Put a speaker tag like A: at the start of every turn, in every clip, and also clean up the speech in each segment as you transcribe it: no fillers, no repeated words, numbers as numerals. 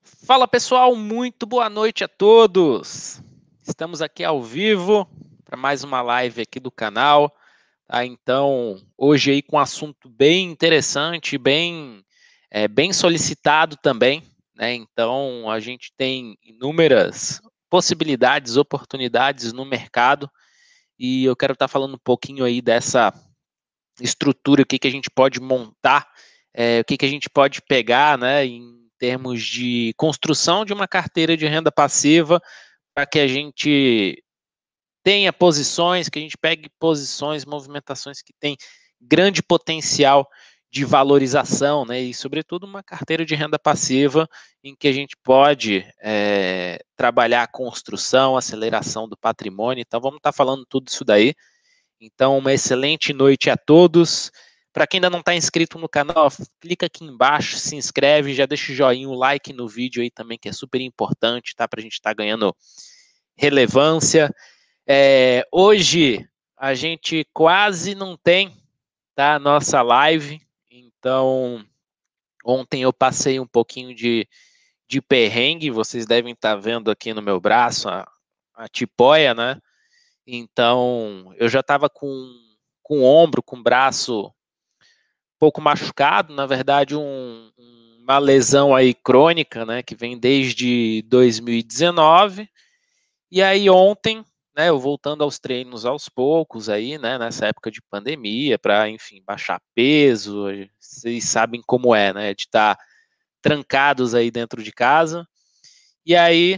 A: Fala pessoal, muito boa noite a todos. Estamos aqui ao vivo para mais uma live aqui do canal. Tá? Então, hoje aí com um assunto bem interessante, bem solicitado também, né? Então, a gente tem inúmeras possibilidades, oportunidades no mercado e eu quero estar falando um pouquinho aí dessa estrutura, o que a gente pode montar, o que a gente pode pegar, né, em termos de construção de uma carteira de renda passiva, para que a gente tenha posições, que a gente pegue posições, movimentações que têm grande potencial de valorização, né, e sobretudo uma carteira de renda passiva em que a gente pode trabalhar a construção, aceleração do patrimônio. Então vamos estar falando tudo isso daí. Então, uma excelente noite a todos. Para quem ainda não está inscrito no canal, clica aqui embaixo, se inscreve, já deixa o joinha, o like no vídeo aí também, que é super importante, tá? Para a gente estar ganhando relevância. Hoje a gente quase não tem, tá? Nossa live. Então, ontem eu passei um pouquinho de perrengue, vocês devem estar vendo aqui no meu braço a tipóia, né? Então, eu já estava com o ombro, com o braço um pouco machucado, na verdade, uma lesão aí crônica, né, que vem desde 2019. E aí ontem, né, eu voltando aos treinos aos poucos aí, né, nessa época de pandemia, para, enfim, baixar peso, vocês sabem como é, né, de estar trancados aí dentro de casa. E aí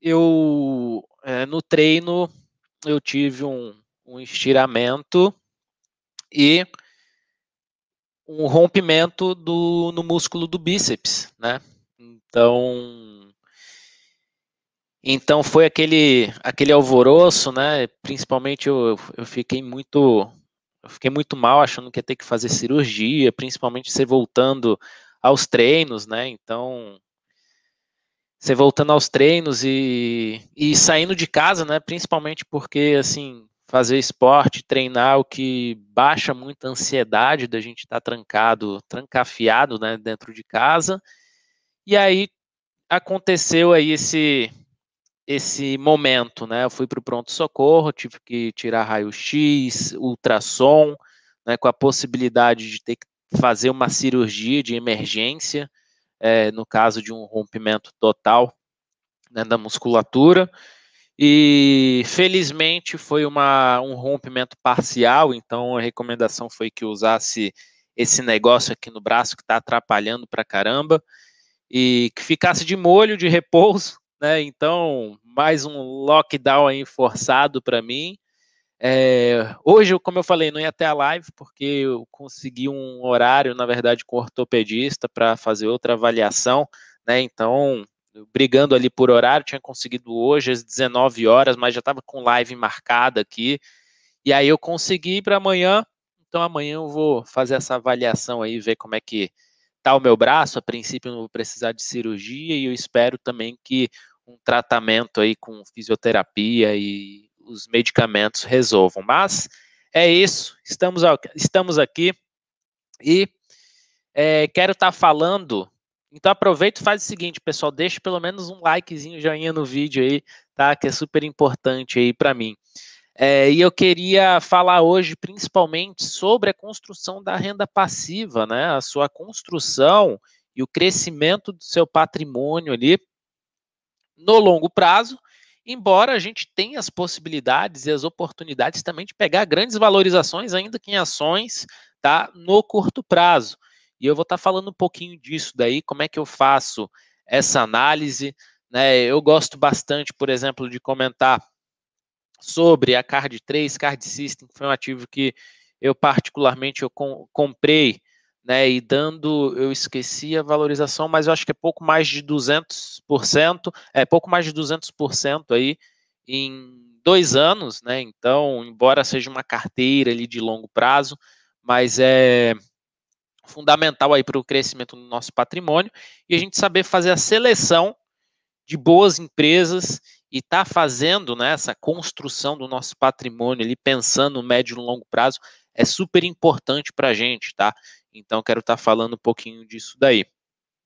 A: no treino eu tive um estiramento e um rompimento no músculo do bíceps, né? Então, então foi aquele alvoroço, né? Principalmente eu fiquei muito mal, achando que ia ter que fazer cirurgia, principalmente você voltando aos treinos, né? Então, você voltando aos treinos e saindo de casa, né? Principalmente porque, assim, fazer esporte, treinar, o que baixa muito a ansiedade da gente estar trancafiado, né? Dentro de casa. E aí aconteceu aí esse momento, né? Eu fui para o pronto-socorro, tive que tirar raio-x, ultrassom, né? Com a possibilidade de ter que fazer uma cirurgia de emergência, no caso de um rompimento total, né, da musculatura, e felizmente foi um rompimento parcial, então a recomendação foi que eu usasse esse negócio aqui no braço que está atrapalhando pra caramba, e que ficasse de molho, de repouso, né, então mais um lockdown aí forçado para mim. Hoje, como eu falei, não ia ter a live, porque eu consegui um horário, na verdade, com o ortopedista para fazer outra avaliação, né? Então, brigando ali por horário, tinha conseguido hoje às 19 horas, mas já estava com live marcada aqui. E aí eu consegui para amanhã. Então, amanhã eu vou fazer essa avaliação aí, ver como é que tá o meu braço. A princípio, eu não vou precisar de cirurgia e eu espero também que um tratamento aí com fisioterapia e os medicamentos resolvam. Mas é isso, estamos aqui e quero estar falando. Então aproveita e faz o seguinte, pessoal, deixa pelo menos um likezinho, joinha no vídeo aí, tá? Que é super importante aí para mim. E eu queria falar hoje principalmente sobre a construção da renda passiva, né? A sua construção e o crescimento do seu patrimônio ali no longo prazo, embora a gente tenha as possibilidades e as oportunidades também de pegar grandes valorizações, ainda que em ações, tá? No curto prazo. E eu vou estar falando um pouquinho disso daí, como é que eu faço essa análise, né? Eu gosto bastante, por exemplo, de comentar sobre a Card3, Card System, que foi um ativo que eu particularmente comprei, né, e eu esqueci a valorização, mas eu acho que é pouco mais de 200%, pouco mais de 200% aí em 2 anos, né, então, embora seja uma carteira ali de longo prazo, mas é fundamental aí para o crescimento do nosso patrimônio, e a gente saber fazer a seleção de boas empresas e está fazendo, né, essa construção do nosso patrimônio ali, pensando no médio e no longo prazo, é super importante para a gente, tá? Então, quero estar falando um pouquinho disso daí.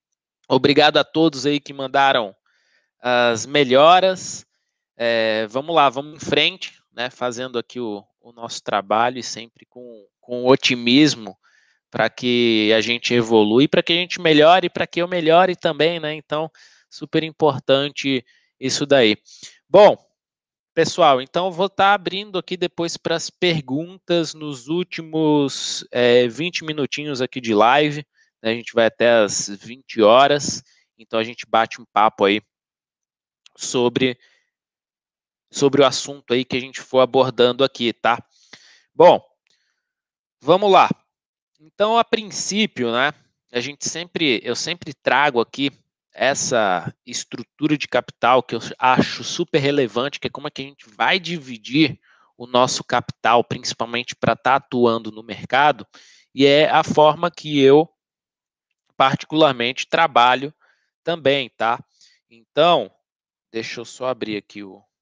A: Obrigado a todos aí que mandaram as melhoras. Vamos lá, vamos em frente, né, fazendo aqui o nosso trabalho e sempre com otimismo para que a gente evolui, para que a gente melhore, para que eu melhore também, né? Então, super importante isso daí. Bom, pessoal, então eu vou estar abrindo aqui depois para as perguntas nos últimos 20 minutinhos aqui de live, né? A gente vai até as 20 horas, então a gente bate um papo aí sobre o assunto aí que a gente for abordando aqui, tá? Bom, vamos lá. Então, a princípio, né, eu sempre trago aqui essa estrutura de capital que eu acho super relevante, que é como é que a gente vai dividir o nosso capital, principalmente para estar atuando no mercado, e é a forma que eu particularmente trabalho também, tá? Então, deixa eu só abrir aqui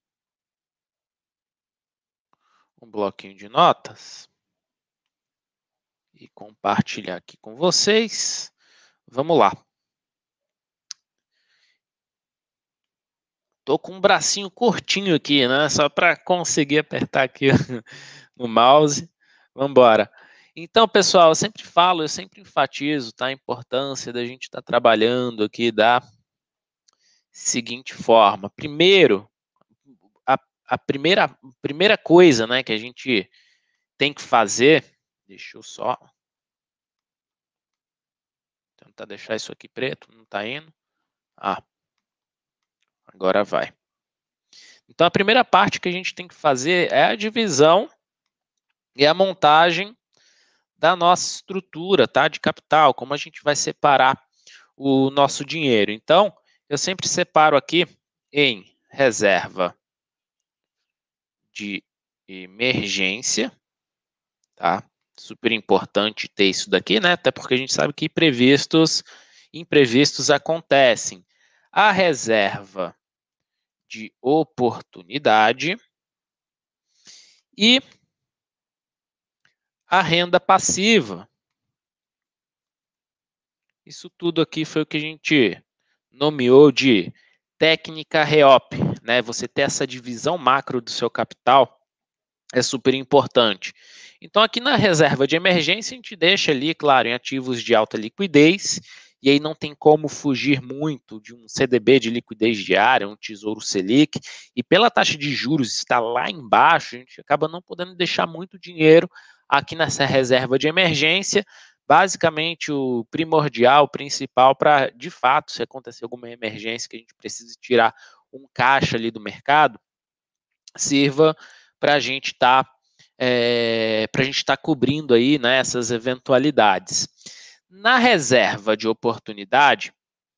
A: um bloquinho de notas e compartilhar aqui com vocês. Vamos lá. Tô com um bracinho curtinho aqui, né? Só para conseguir apertar aqui no mouse. Vamos embora. Então, pessoal, eu sempre falo, eu sempre enfatizo, tá? A importância da gente estar trabalhando aqui da seguinte forma. Primeiro, a primeira coisa, né, que a gente tem que fazer, deixa eu só tentar deixar isso aqui preto, não tá indo. Ah, agora vai. Então, a primeira parte que a gente tem que fazer é a divisão e a montagem da nossa estrutura, tá, de capital, como a gente vai separar o nosso dinheiro. Então, eu sempre separo aqui em reserva de emergência, tá? Super importante ter isso daqui, né? Até porque a gente sabe que imprevistos acontecem. A reserva de oportunidade e a renda passiva. Isso tudo aqui foi o que a gente nomeou de técnica REOP, né? Você ter essa divisão macro do seu capital é super importante. Então, aqui na reserva de emergência, a gente deixa ali, claro, em ativos de alta liquidez, e aí não tem como fugir muito de um CDB de liquidez diária, um Tesouro Selic, e pela taxa de juros estar lá embaixo, a gente acaba não podendo deixar muito dinheiro aqui nessa reserva de emergência. Basicamente, o primordial, o principal para, de fato, se acontecer alguma emergência que a gente precise tirar um caixa ali do mercado, sirva para a gente estar cobrindo aí, né, essas eventualidades. Na reserva de oportunidade,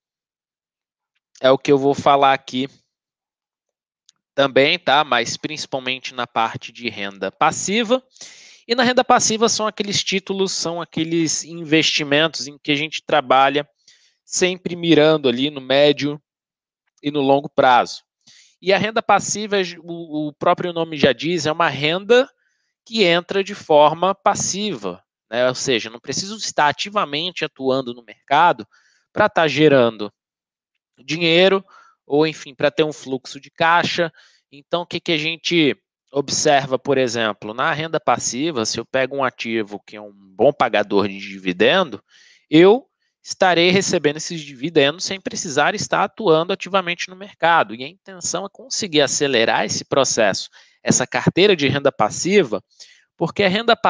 A: é o que eu vou falar aqui também, tá? Mas principalmente na parte de renda passiva. E na renda passiva são aqueles títulos, são aqueles investimentos em que a gente trabalha sempre mirando ali no médio e no longo prazo. E a renda passiva, o próprio nome já diz, é uma renda que entra de forma passiva, né? Ou seja, não preciso estar ativamente atuando no mercado para estar gerando dinheiro ou, enfim, para ter um fluxo de caixa. Então, o que a gente observa, por exemplo, na renda passiva, se eu pego um ativo que é um bom pagador de dividendo, eu estarei recebendo esses dividendos sem precisar estar atuando ativamente no mercado. E a intenção é conseguir acelerar esse processo, essa carteira de renda passiva, porque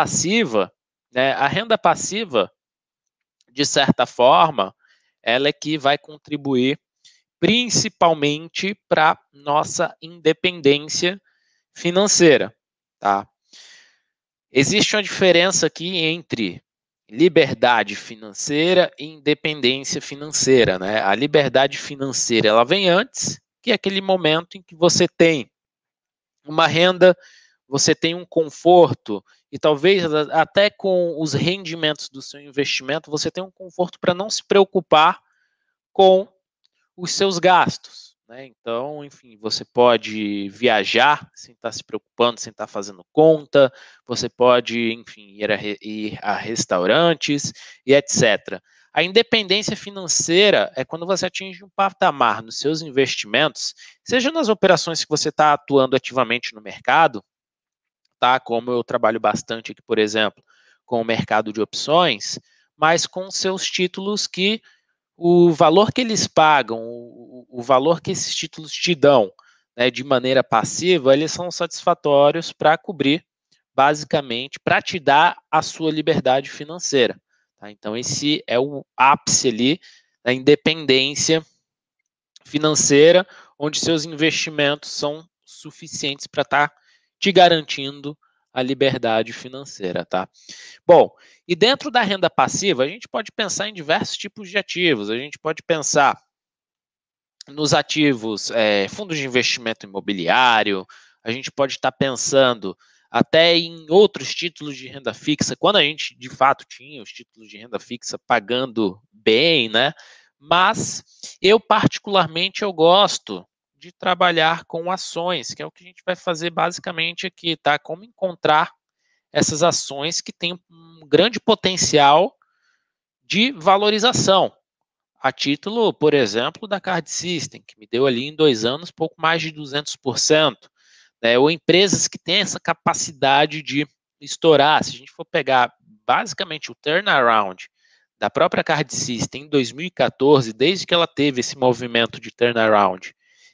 A: a renda passiva, de certa forma, ela é que vai contribuir principalmente para nossa independência financeira, tá? Existe uma diferença aqui entre liberdade financeira e independência financeira, né? A liberdade financeira, ela vem antes, que é aquele momento em que você tem uma renda, você tem um conforto e talvez até com os rendimentos do seu investimento, você tem um conforto para não se preocupar com os seus gastos, né? Então, enfim, você pode viajar sem estar se preocupando, sem estar fazendo conta, você pode, enfim, ir a restaurantes e etc. A independência financeira é quando você atinge um patamar nos seus investimentos, seja nas operações que você está atuando ativamente no mercado, tá? Como eu trabalho bastante aqui, por exemplo, com o mercado de opções, mas com seus títulos que o valor que eles pagam, o valor que esses títulos te dão, né, de maneira passiva, eles são satisfatórios para cobrir, basicamente, para te dar a sua liberdade financeira. Tá? Então, esse é o ápice ali da independência financeira, onde seus investimentos são suficientes para estar te garantindo a liberdade financeira, tá? Bom, e dentro da renda passiva, a gente pode pensar em diversos tipos de ativos. A gente pode pensar nos ativos, fundos de investimento imobiliário, a gente pode estar pensando até em outros títulos de renda fixa, quando a gente de fato tinha os títulos de renda fixa pagando bem, né? Mas eu particularmente eu gosto de trabalhar com ações, que é o que a gente vai fazer basicamente aqui, tá? Como encontrar essas ações que têm um grande potencial de valorização. A título, por exemplo, da Card System, que me deu ali em 2 anos pouco mais de 200%, né? Ou empresas que têm essa capacidade de estourar. Se a gente for pegar basicamente o turnaround da própria Card System em 2014, desde que ela teve esse movimento de turnaround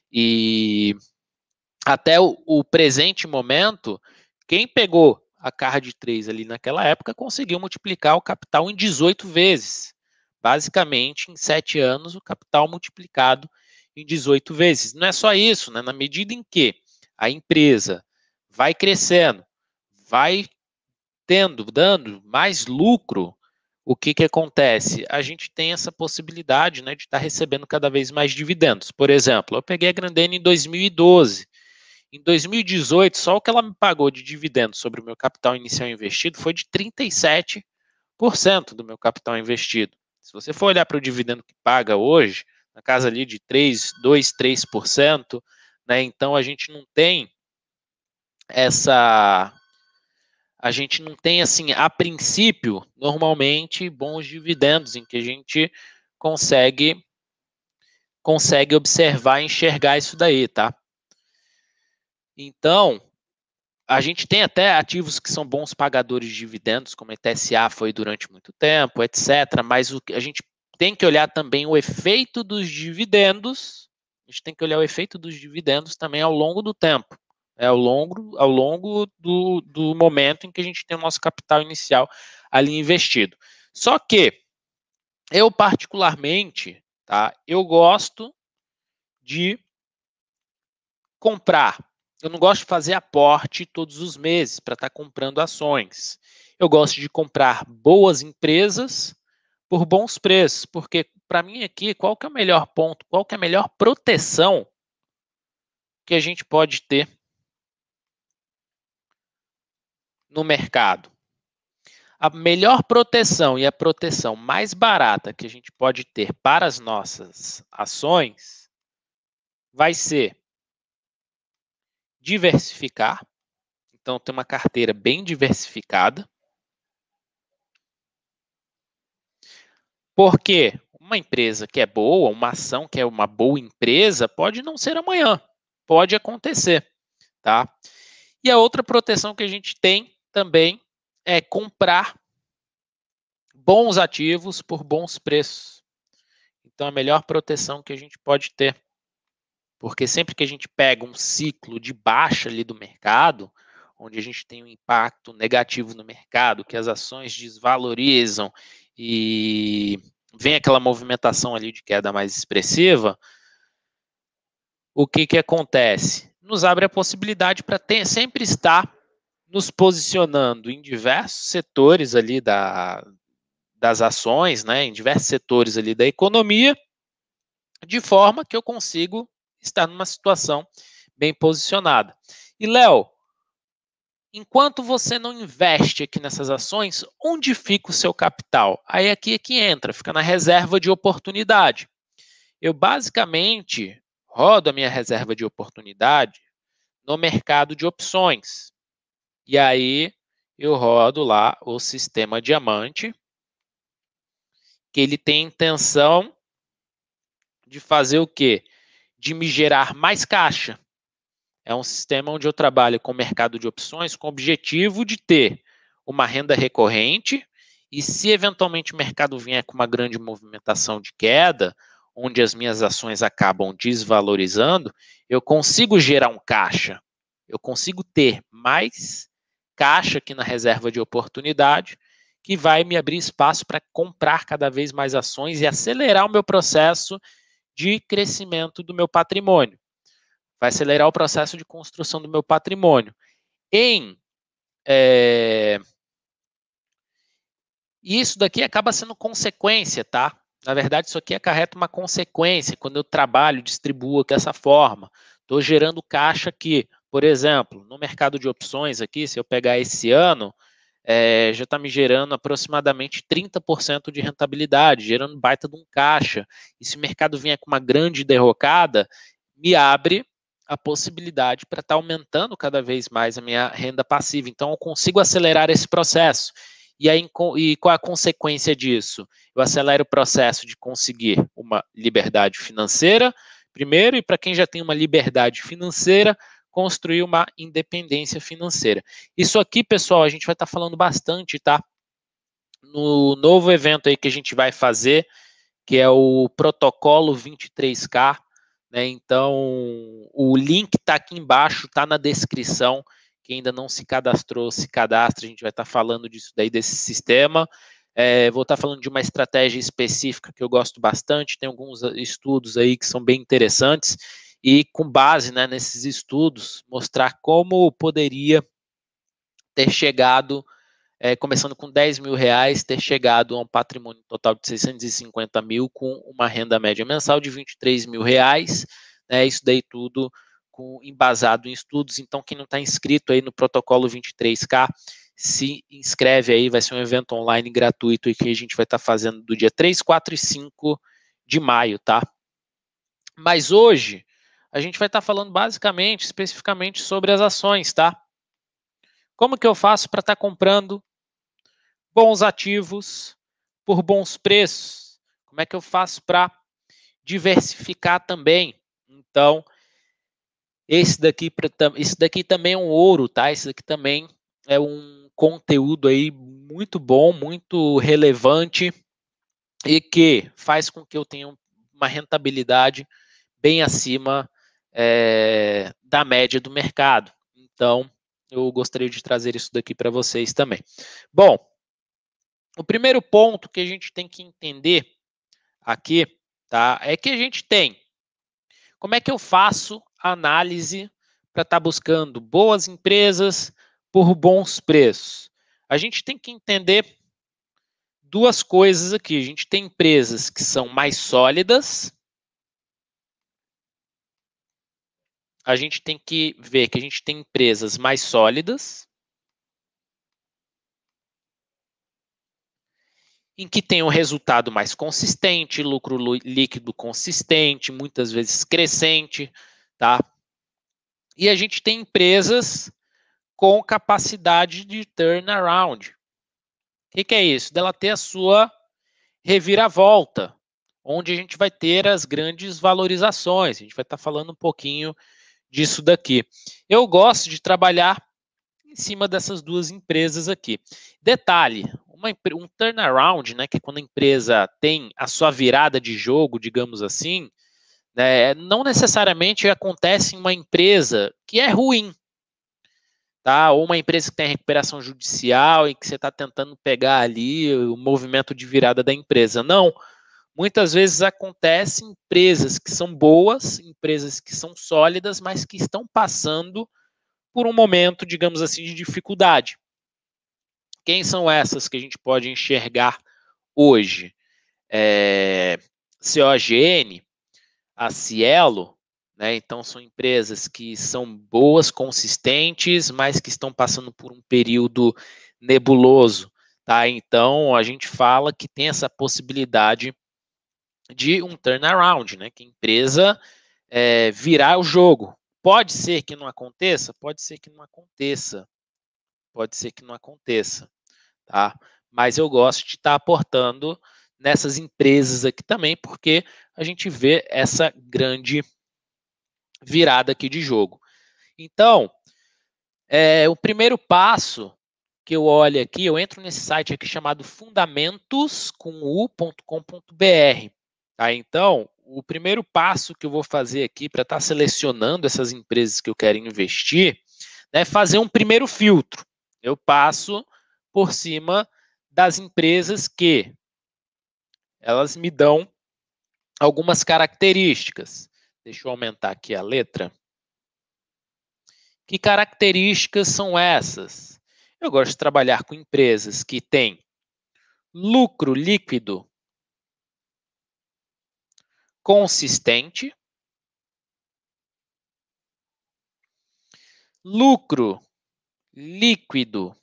A: e até o presente momento, quem pegou a Card 3 ali naquela época conseguiu multiplicar o capital em 18 vezes. Basicamente, em 7 anos, o capital multiplicado em 18 vezes. Não é só isso, né? Na medida em que a empresa vai crescendo, vai dando mais lucro, o que, que acontece? A gente tem essa possibilidade, né, de estar recebendo cada vez mais dividendos. Por exemplo, eu peguei a Grendene em 2012. Em 2018, só o que ela me pagou de dividendos sobre o meu capital inicial investido foi de 37% do meu capital investido. Se você for olhar para o dividendo que paga hoje, na casa ali de 3%, né, então a gente não tem essa. A gente não tem, assim, a princípio, normalmente, bons dividendos, em que a gente consegue observar e enxergar isso daí, tá? Então, a gente tem até ativos que são bons pagadores de dividendos, como a ETSA foi durante muito tempo, etc. Mas a gente tem que olhar também o efeito dos dividendos, a gente tem que olhar o efeito dos dividendos também ao longo do tempo, ao longo do momento em que a gente tem o nosso capital inicial ali investido. Só que eu particularmente, tá, eu gosto de comprar. Eu não gosto de fazer aporte todos os meses para estar comprando ações. Eu gosto de comprar boas empresas por bons preços, porque para mim aqui, qual que é o melhor ponto, qual que é a melhor proteção que a gente pode ter no mercado? A melhor proteção e a proteção mais barata que a gente pode ter para as nossas ações vai ser diversificar. Então, ter uma carteira bem diversificada. Porque uma empresa que é boa, uma ação que é uma boa empresa, pode não ser amanhã, pode acontecer, tá? E a outra proteção que a gente tem também é comprar bons ativos por bons preços. Então, a melhor proteção que a gente pode ter. Porque sempre que a gente pega um ciclo de baixa ali do mercado, onde a gente tem um impacto negativo no mercado, que as ações desvalorizam e vem aquela movimentação ali de queda mais expressiva, o que, que acontece? Nos abre a possibilidade para sempre estar nos posicionando em diversos setores ali das ações, né, em diversos setores ali da economia, de forma que eu consigo estar numa situação bem posicionada. E, Léo, enquanto você não investe aqui nessas ações, onde fica o seu capital? Aí aqui é que entra, fica na reserva de oportunidade. Eu basicamente rodo a minha reserva de oportunidade no mercado de opções. E aí eu rodo lá o sistema diamante que ele tem intenção de fazer o quê? De me gerar mais caixa. É um sistema onde eu trabalho com o mercado de opções com o objetivo de ter uma renda recorrente e se eventualmente o mercado vier com uma grande movimentação de queda, onde as minhas ações acabam desvalorizando, eu consigo gerar um caixa. Eu consigo ter mais caixa aqui na reserva de oportunidade, que vai me abrir espaço para comprar cada vez mais ações e acelerar o meu processo de crescimento do meu patrimônio. Vai acelerar o processo de construção do meu patrimônio. E isso daqui acaba sendo consequência, tá? Na verdade, isso aqui acarreta uma consequência. Quando eu trabalho, distribuo dessa forma, estou gerando caixa aqui. Por exemplo, no mercado de opções aqui, se eu pegar esse ano, já está me gerando aproximadamente 30% de rentabilidade, gerando baita de um caixa. E se o mercado vier com uma grande derrocada, me abre a possibilidade para estar aumentando cada vez mais a minha renda passiva. Então, eu consigo acelerar esse processo. E aí, qual é a consequência disso? Eu acelero o processo de conseguir uma liberdade financeira, primeiro, e para quem já tem uma liberdade financeira, construir uma independência financeira. Isso aqui, pessoal, a gente vai estar falando bastante, tá? No novo evento aí que a gente vai fazer, que é o Protocolo 23K, né? Então, o link está aqui embaixo, está na descrição. Quem ainda não se cadastrou, se cadastre, a gente vai estar falando disso daí, desse sistema. Vou estar falando de uma estratégia específica que eu gosto bastante, tem alguns estudos aí que são bem interessantes, e com base, né, nesses estudos, mostrar como poderia ter chegado, começando com 10 mil reais, ter chegado a um patrimônio total de 650 mil, com uma renda média mensal de 23 mil reais, né, isso daí tudo embasado em estudos. Então, quem não está inscrito aí no protocolo 23K, se inscreve aí, vai ser um evento online gratuito e que a gente vai estar fazendo do dia 3, 4 e 5 de maio, tá? Mas hoje, a gente vai estar falando basicamente, especificamente sobre as ações, tá? Como que eu faço para estar comprando bons ativos por bons preços? Como é que eu faço para diversificar também? Então, esse daqui também é um ouro, tá? Esse daqui também é um conteúdo aí muito bom, muito relevante e que faz com que eu tenha uma rentabilidade bem acima da média do mercado. Então, eu gostaria de trazer isso daqui para vocês também. Bom, o primeiro ponto que a gente tem que entender aqui, tá, é que a gente tem. Como é que eu faço a análise para estar buscando boas empresas por bons preços? A gente tem que entender duas coisas aqui. A gente tem empresas que são mais sólidas. A gente tem que ver que a gente tem empresas mais sólidas, em que tem um resultado mais consistente, lucro líquido consistente, muitas vezes crescente, tá? E a gente tem empresas com capacidade de turnaround. O que é isso? Dela ter a sua reviravolta, onde a gente vai ter as grandes valorizações. A gente vai estar falando um pouquinho disso daqui. Eu gosto de trabalhar em cima dessas duas empresas aqui. Detalhe, um turnaround, né, que é quando a empresa tem a sua virada de jogo, digamos assim, né, não necessariamente acontece em uma empresa que é ruim, tá? Ou uma empresa que tem recuperação judicial e que você está tentando pegar ali o movimento de virada da empresa. Não, muitas vezes acontece em empresas que são boas, empresas que são sólidas, mas que estão passando por um momento, digamos assim, de dificuldade. Quem são essas que a gente pode enxergar hoje? COGN, a Cielo, né? Então são empresas que são boas, consistentes, mas que estão passando por um período nebuloso, tá? Então a gente fala que tem essa possibilidade de um turnaround, né? Que a empresa virar o jogo. Pode ser que não aconteça? Pode ser que não aconteça. Pode ser que não aconteça, tá? Mas eu gosto de estar aportando nessas empresas aqui também, porque a gente vê essa grande virada aqui de jogo. Então, o primeiro passo que eu olho aqui, eu entro nesse site aqui chamado fundamentos.com.br. Tá? Então, o primeiro passo que eu vou fazer aqui para estar selecionando essas empresas que eu quero investir é fazer um primeiro filtro. Eu passo por cima das empresas que elas me dão algumas características. Deixa eu aumentar aqui a letra. Que características são essas? Eu gosto de trabalhar com empresas que têm lucro líquido consistente, lucro líquido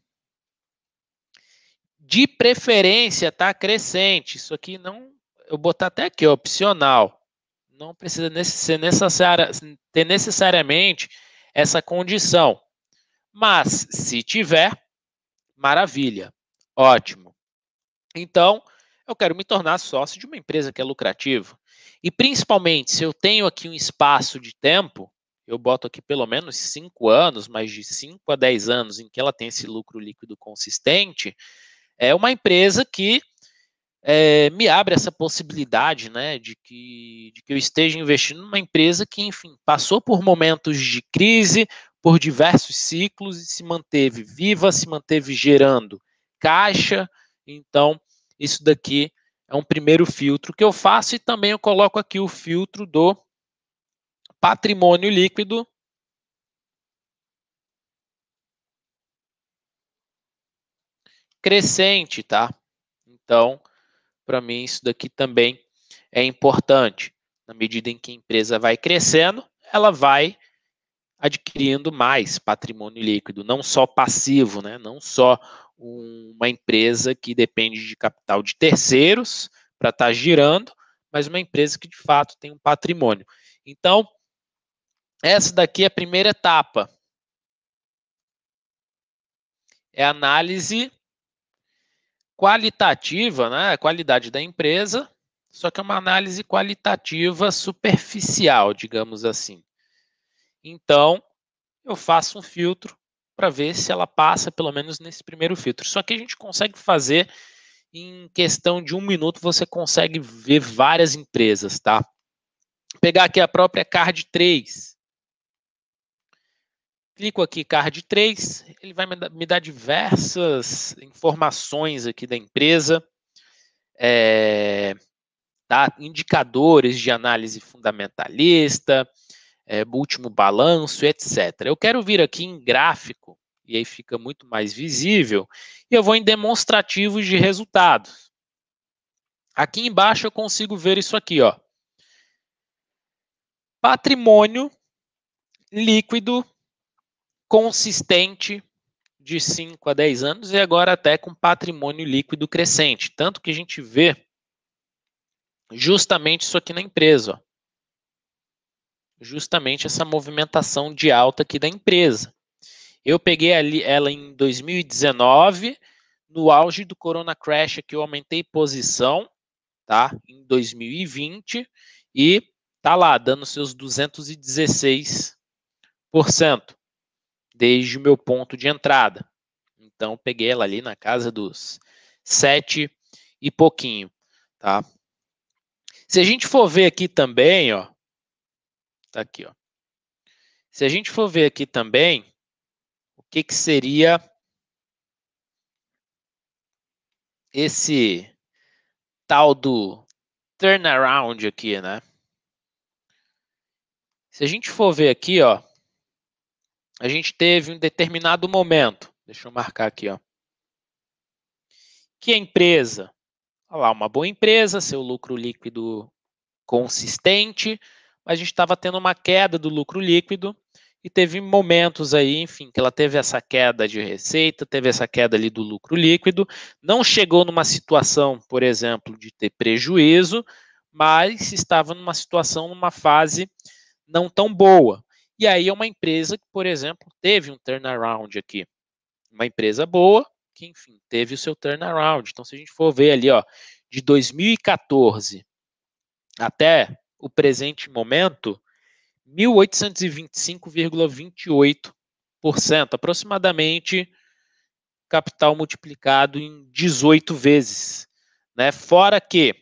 A: de preferência tá crescente. Isso aqui não, eu botar até aqui, opcional. Não precisa ter necessariamente essa condição. Mas, se tiver, maravilha, ótimo. Então, eu quero me tornar sócio de uma empresa que é lucrativa. E, principalmente, se eu tenho aqui um espaço de tempo, eu boto aqui pelo menos 5 anos, mas de 5 a 10 anos em que ela tem esse lucro líquido consistente, é uma empresa que me abre essa possibilidade, né, de que eu esteja investindo numa empresa que, enfim, passou por momentos de crise, por diversos ciclos e se manteve viva, se manteve gerando caixa. Então, isso daqui é um primeiro filtro que eu faço e também eu coloco aqui o filtro do patrimônio líquido crescente, tá? Então, para mim, isso daqui também é importante. Na medida em que a empresa vai crescendo, ela vai adquirindo mais patrimônio líquido, não só passivo, né? Não só uma empresa que depende de capital de terceiros para estar girando, mas uma empresa que de fato tem um patrimônio. Então, essa daqui é a primeira etapa. É a análise qualitativa, né? A qualidade da empresa, só que é uma análise qualitativa superficial, digamos assim. Então, eu faço um filtro para ver se ela passa pelo menos nesse primeiro filtro. Só que a gente consegue fazer em questão de 1 minuto, você consegue ver várias empresas, tá? Vou pegar aqui a própria Card 3. Clico aqui Card 3, ele vai me dar diversas informações aqui da empresa, tá? Indicadores de análise fundamentalista, último balanço, etc. Eu quero vir aqui em gráfico, e aí fica muito mais visível, e eu vou em demonstrativos de resultados. Aqui embaixo eu consigo ver isso aqui, ó. Patrimônio líquido consistente de 5 a 10 anos e agora até com patrimônio líquido crescente. Tanto que a gente vê justamente isso aqui na empresa, ó. Justamente essa movimentação de alta aqui da empresa. Eu peguei ela em 2019, no auge do Corona Crash, que eu aumentei posição, tá? Em 2020, e tá lá, dando seus 216%, desde o meu ponto de entrada. Então, peguei ela ali na casa dos 7 e pouquinho, tá? Se a gente for ver aqui também, ó, tá aqui, ó. Se a gente for ver aqui também, o que que seria esse tal do turnaround aqui, né? Se a gente for ver aqui, ó, a gente teve um determinado momento, deixa eu marcar aqui, ó, que a empresa, olha lá, uma boa empresa, seu lucro líquido consistente, mas a gente estava tendo uma queda do lucro líquido e teve momentos aí, enfim, que ela teve essa queda de receita, teve essa queda ali do lucro líquido, não chegou numa situação, por exemplo, de ter prejuízo, mas estava numa situação, numa fase não tão boa. E aí é uma empresa que, por exemplo, teve um turnaround aqui. Uma empresa boa, que, enfim, teve o seu turnaround. Então, se a gente for ver ali, ó, de 2014 até o presente momento, 1.825,28%, aproximadamente capital multiplicado em 18 vezes, né? Fora que,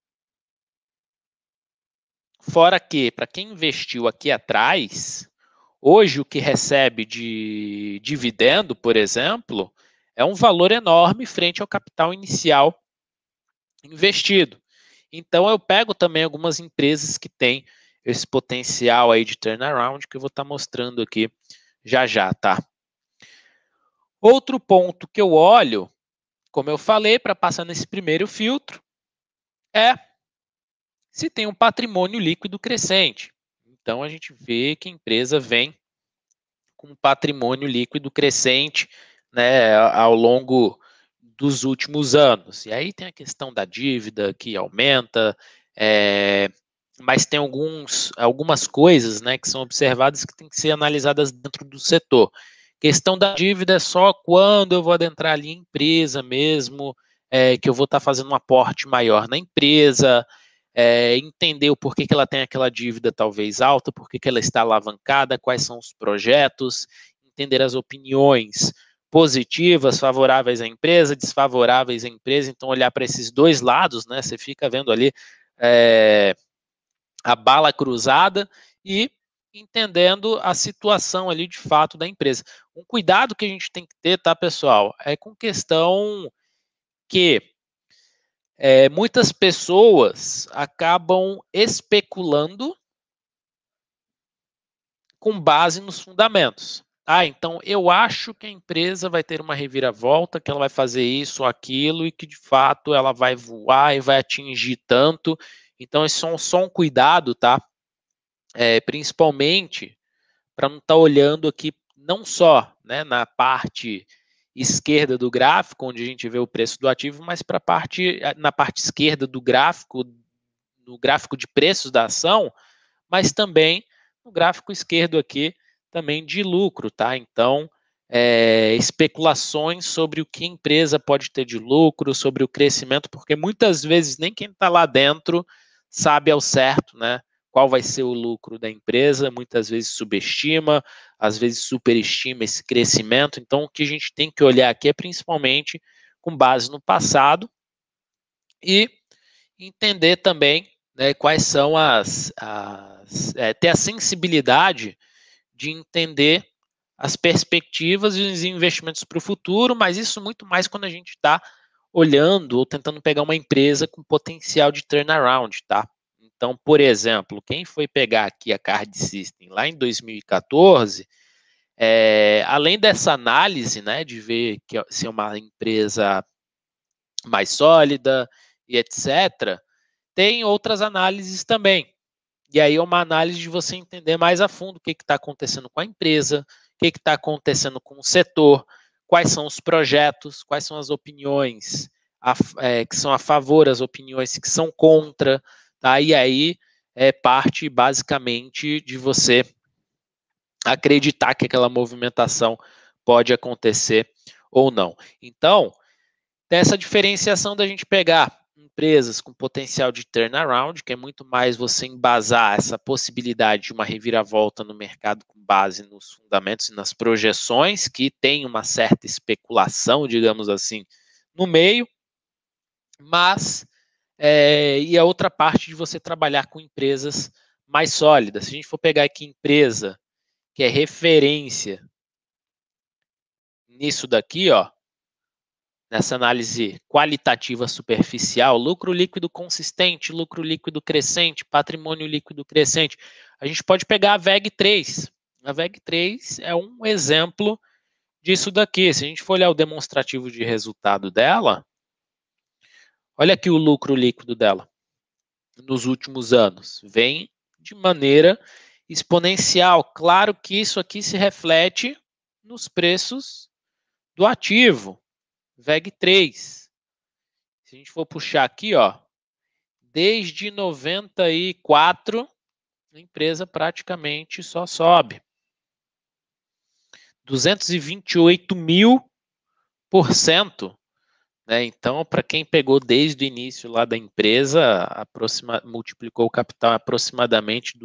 A: para quem investiu aqui atrás, hoje o que recebe de dividendo, por exemplo, é um valor enorme frente ao capital inicial investido. Então eu pego também algumas empresas que têm esse potencial aí de turnaround que eu vou estar mostrando aqui já já, tá? Outro ponto que eu olho, como eu falei, para passar nesse primeiro filtro, é se tem um patrimônio líquido crescente. Então a gente vê que a empresa vem com um patrimônio líquido crescente, né, ao longo dos últimos anos. E aí tem a questão da dívida que aumenta, mas tem algumas coisas, né, que são observadas que têm que ser analisadas dentro do setor. Questão da dívida é só quando eu vou adentrar ali em empresa mesmo, que eu vou estar fazendo um aporte maior na empresa, entender o porquê que ela tem aquela dívida talvez alta, porquê que ela está alavancada, quais são os projetos, entender as opiniões positivas, favoráveis à empresa, desfavoráveis à empresa, então olhar para esses dois lados, né? Você fica vendo ali a bala cruzada e entendendo a situação ali de fato da empresa. Um cuidado que a gente tem que ter, tá, pessoal, é com questão que muitas pessoas acabam especulando com base nos fundamentos. Ah, então eu acho que a empresa vai ter uma reviravolta, que ela vai fazer isso ou aquilo e que de fato ela vai voar e vai atingir tanto. Então, isso é só um cuidado, tá? Principalmente para não estar olhando aqui não só, né, na parte esquerda do gráfico, onde a gente vê o preço do ativo, mas na parte esquerda do gráfico, no gráfico de preços da ação, mas também no gráfico esquerdo aqui, também de lucro, tá? Então, especulações sobre o que a empresa pode ter de lucro, sobre o crescimento, porque muitas vezes nem quem está lá dentro sabe ao certo, né? Qual vai ser o lucro da empresa, muitas vezes subestima, às vezes superestima esse crescimento. Então, o que a gente tem que olhar aqui é principalmente com base no passado e entender também, né, quais são ter a sensibilidade de entender as perspectivas e os investimentos para o futuro, mas isso muito mais quando a gente está olhando ou tentando pegar uma empresa com potencial de turnaround, tá? Então, por exemplo, quem foi pegar aqui a Card System lá em 2014, além dessa análise, né, de ver se é uma empresa mais sólida e etc., tem outras análises também. E aí é uma análise de você entender mais a fundo o que está acontecendo com a empresa, o que está acontecendo com o setor, quais são os projetos, quais são as opiniões que são a favor, as opiniões que são contra, tá? E aí parte basicamente de você acreditar que aquela movimentação pode acontecer ou não. Então, tem essa diferenciação da gente pegar empresas com potencial de turnaround, que é muito mais você embasar essa possibilidade de uma reviravolta no mercado com base nos fundamentos e nas projeções, que tem uma certa especulação, digamos assim, no meio, mas e a outra parte de você trabalhar com empresas mais sólidas. Se a gente for pegar aqui empresa que é referência nisso daqui, ó, nessa análise qualitativa superficial, lucro líquido consistente, lucro líquido crescente, patrimônio líquido crescente, a gente pode pegar a VEG3. A VEG3 é um exemplo disso daqui. Se a gente for olhar o demonstrativo de resultado dela, olha aqui o lucro líquido dela nos últimos anos. Vem de maneira exponencial. Claro que isso aqui se reflete nos preços do ativo. VEG3. Se a gente for puxar aqui, ó, desde 94, a empresa praticamente só sobe. 228.000%, né? Então, para quem pegou desde o início lá da empresa, multiplicou o capital aproximadamente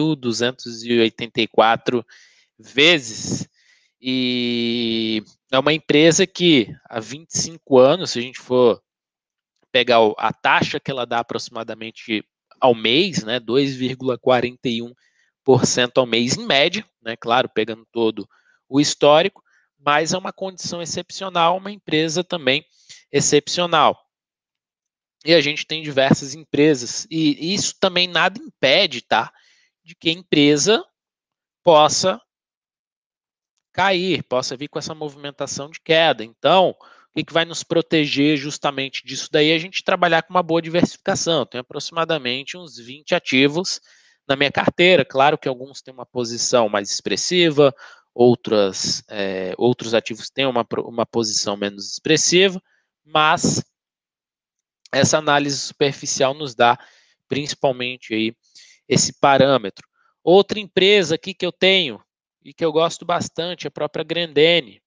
A: 2.284 vezes. E é uma empresa que há 25 anos, se a gente for pegar a taxa que ela dá aproximadamente ao mês, né, 2,41% ao mês em média, né, claro, pegando todo o histórico, mas é uma condição excepcional, uma empresa também excepcional. E a gente tem diversas empresas, e isso também nada impede, tá, de que a empresa possa cair, possa vir com essa movimentação de queda. Então, o que vai nos proteger justamente disso daí é a gente trabalhar com uma boa diversificação. Eu tenho aproximadamente uns 20 ativos na minha carteira. Claro que alguns têm uma posição mais expressiva, outros ativos têm uma posição menos expressiva, mas essa análise superficial nos dá principalmente aí esse parâmetro. Outra empresa aqui que eu tenho e que eu gosto bastante é a própria Grendene.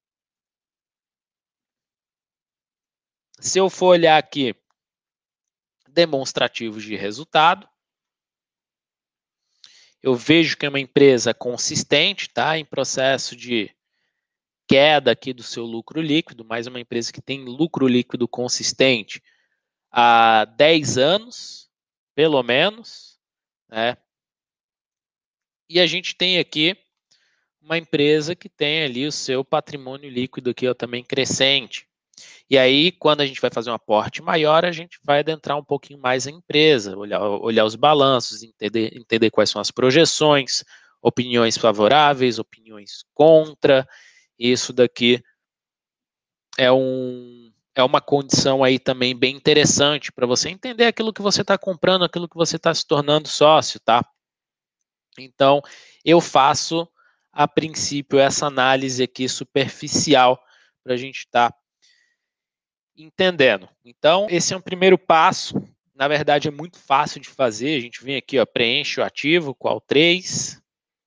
A: Se eu for olhar aqui demonstrativos de resultado, eu vejo que é uma empresa consistente, tá? Em processo de queda aqui do seu lucro líquido, mais uma empresa que tem lucro líquido consistente há 10 anos, pelo menos, né? E a gente tem aqui uma empresa que tem ali o seu patrimônio líquido aqui ó, também crescente. E aí, quando a gente vai fazer um aporte maior, a gente vai adentrar um pouquinho mais a empresa, olhar os balanços, entender quais são as projeções, opiniões favoráveis, opiniões contra. Isso daqui é uma condição aí também bem interessante para você entender aquilo que você está comprando, aquilo que você está se tornando sócio, tá? Então, eu faço, a princípio, essa análise aqui superficial para a gente estar entendendo. Então, esse é um primeiro passo. Na verdade, é muito fácil de fazer. A gente vem aqui, ó, preenche o ativo, qual 3,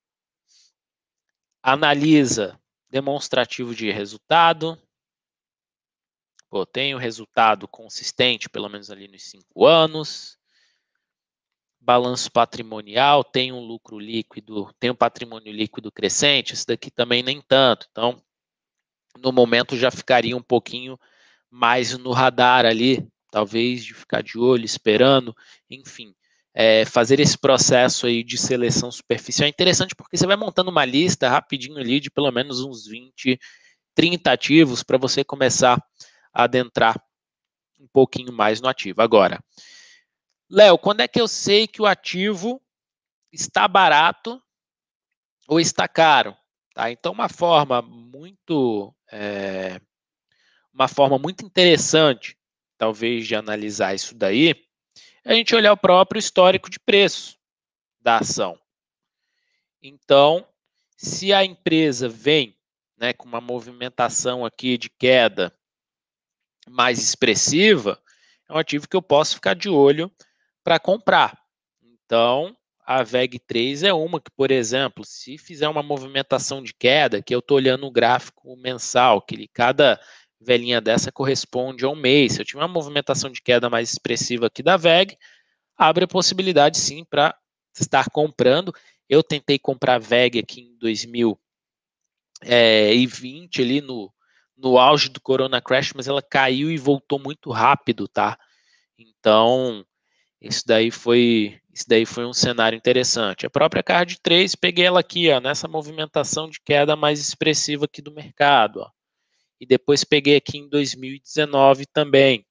A: analisa demonstrativo de resultado. Pô, tem o resultado consistente, pelo menos ali nos 5 anos. Balanço patrimonial, tem um lucro líquido, tem um patrimônio líquido crescente, esse daqui também nem tanto. Então, no momento já ficaria um pouquinho mais no radar ali, talvez de ficar de olho, esperando, enfim. Fazer esse processo aí de seleção superficial é interessante porque você vai montando uma lista rapidinho ali de pelo menos uns 20, 30 ativos para você começar a adentrar um pouquinho mais no ativo. Agora, Léo, quando é que eu sei que o ativo está barato ou está caro? Tá? Então, uma forma muito interessante, talvez, de analisar isso daí, é a gente olhar o próprio histórico de preço da ação. Então, se a empresa vem, né, com uma movimentação aqui de queda mais expressiva, é um ativo que eu posso ficar de olho para comprar. Então, a VEG3 é uma que, por exemplo, se fizer uma movimentação de queda, que eu estou olhando o gráfico mensal, que cada velhinha dessa corresponde a um mês. Se eu tiver uma movimentação de queda mais expressiva aqui da VEG, abre a possibilidade sim para estar comprando. Eu tentei comprar VEG aqui em 2020, ali no auge do Corona Crash, mas ela caiu e voltou muito rápido, tá? Então, isso daí foi um cenário interessante. A própria Card 3, peguei ela aqui, ó, nessa movimentação de queda mais expressiva aqui do mercado, ó. E depois peguei aqui em 2019 também.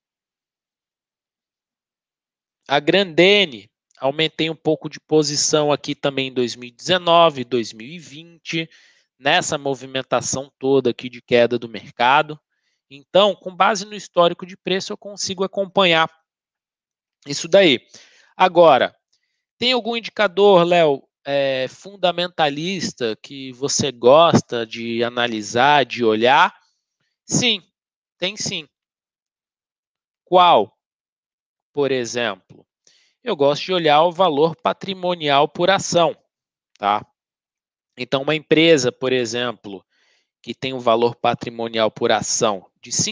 A: A Grandene, aumentei um pouco de posição aqui também em 2019, 2020, nessa movimentação toda aqui de queda do mercado. Então, com base no histórico de preço, eu consigo acompanhar isso daí. Agora, tem algum indicador, Léo, fundamentalista que você gosta de analisar, de olhar? Sim, tem sim. Qual? Por exemplo, eu gosto de olhar o valor patrimonial por ação, tá? Então, uma empresa, por exemplo, que tem um valor patrimonial por ação de R$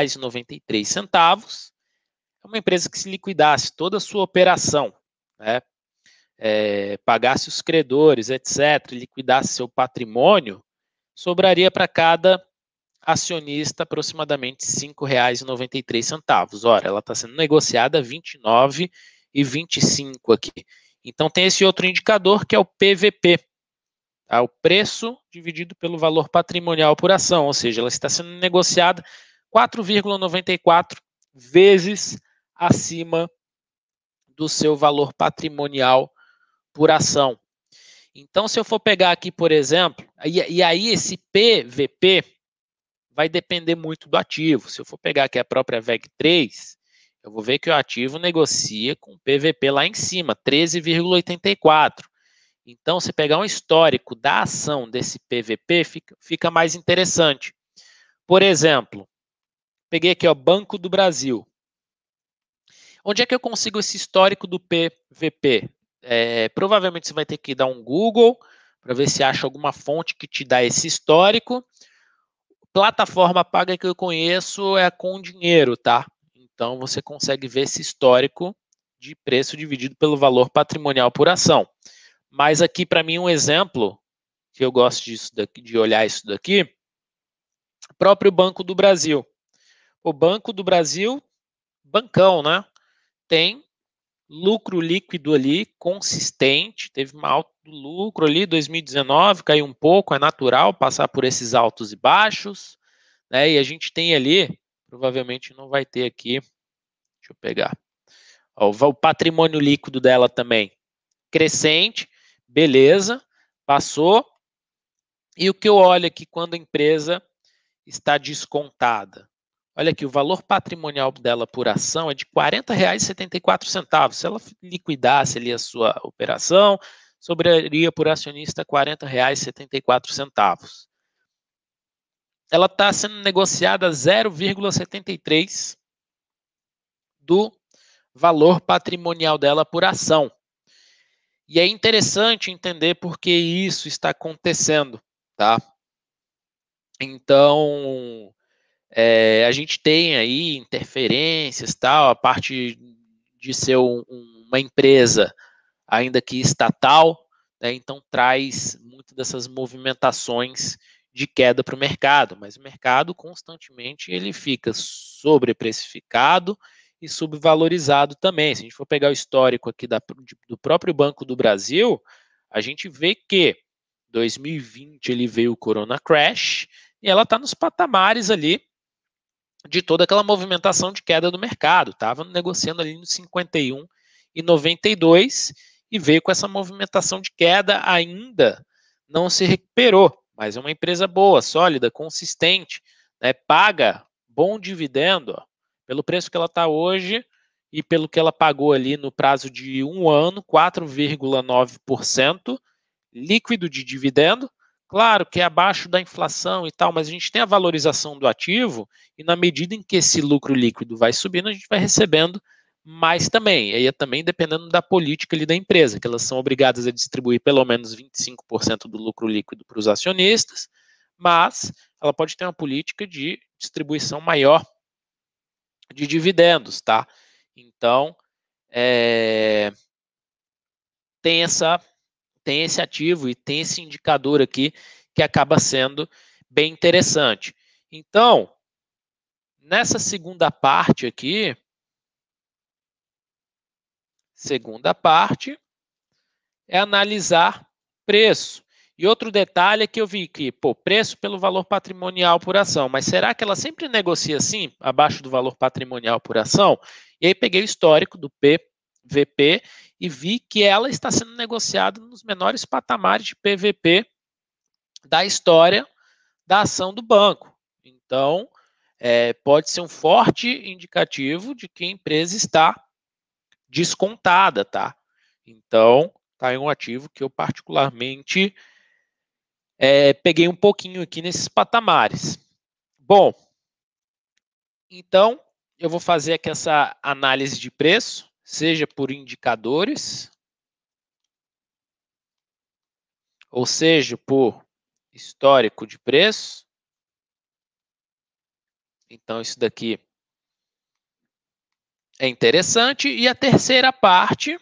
A: 5,93, é uma empresa que, se liquidasse toda a sua operação, né, pagasse os credores, etc., liquidasse seu patrimônio, sobraria para cada acionista aproximadamente R$ 5,93. Ora, ela está sendo negociada a R$ 29,25 aqui. Então, tem esse outro indicador que é o PVP, tá? O preço dividido pelo valor patrimonial por ação, ou seja, ela está sendo negociada 4,94 vezes acima do seu valor patrimonial por ação. Então, se eu for pegar aqui, por exemplo, e aí esse PVP vai depender muito do ativo. Se eu for pegar aqui a própria VEG3, eu vou ver que o ativo negocia com PVP lá em cima, 13,84. Então, se pegar um histórico da ação desse PVP, fica mais interessante. Por exemplo, peguei aqui, ó, Banco do Brasil. Onde é que eu consigo esse histórico do PVP? Provavelmente você vai ter que dar um Google para ver se acha alguma fonte que te dá esse histórico. Plataforma paga que eu conheço é a Com Dinheiro, tá? Então você consegue ver esse histórico de preço dividido pelo valor patrimonial por ação. Mas aqui, para mim, um exemplo que eu gosto de olhar isso daqui, o próprio Banco do Brasil. O Banco do Brasil, bancão, né? Tem lucro líquido ali consistente, teve uma alta do lucro ali, 2019, caiu um pouco, é natural passar por esses altos e baixos, né? E a gente tem ali, provavelmente não vai ter aqui, deixa eu pegar, ó, o patrimônio líquido dela também, crescente, beleza, passou. E o que eu olho aqui quando a empresa está descontada? Olha aqui, o valor patrimonial dela por ação é de R$ 40,74. Se ela liquidasse ali a sua operação, sobraria por acionista R$ 40,74. Ela está sendo negociada a 0,73 do valor patrimonial dela por ação. E é interessante entender por que isso está acontecendo, tá? Então, a gente tem aí interferências, tal, a parte de ser uma empresa, ainda que estatal, né, então traz muito dessas movimentações de queda para o mercado, mas o mercado constantemente ele fica sobreprecificado e subvalorizado também. Se a gente for pegar o histórico aqui do próprio Banco do Brasil, a gente vê que 2020 ele veio o Corona Crash e ela está nos patamares ali de toda aquela movimentação de queda do mercado. Estava negociando ali nos 51,92 e veio com essa movimentação de queda, ainda não se recuperou, mas é uma empresa boa, sólida, consistente, né, paga bom dividendo, ó, pelo preço que ela está hoje e pelo que ela pagou ali no prazo de um ano, 4,9% líquido de dividendo. Claro que é abaixo da inflação e tal, mas a gente tem a valorização do ativo e na medida em que esse lucro líquido vai subindo, a gente vai recebendo mais também. E aí é também dependendo da política ali da empresa, que elas são obrigadas a distribuir pelo menos 25% do lucro líquido para os acionistas, mas ela pode ter uma política de distribuição maior de dividendos, tá? Então, tem esse ativo e tem esse indicador aqui que acaba sendo bem interessante. Então, nessa segunda parte aqui, é analisar preço. E outro detalhe é que eu vi que, preço pelo valor patrimonial por ação, mas será que ela sempre negocia assim, abaixo do valor patrimonial por ação? E aí peguei o histórico do PVP e vi que ela está sendo negociada nos menores patamares de PVP da história da ação do banco. Então, pode ser um forte indicativo de que a empresa está descontada, tá? Então, tá aí um ativo que eu particularmente peguei um pouquinho aqui nesses patamares. Bom, então eu vou fazer aqui essa análise de preço, seja por indicadores, ou seja por histórico de preço, Então, isso daqui é interessante. E a terceira parte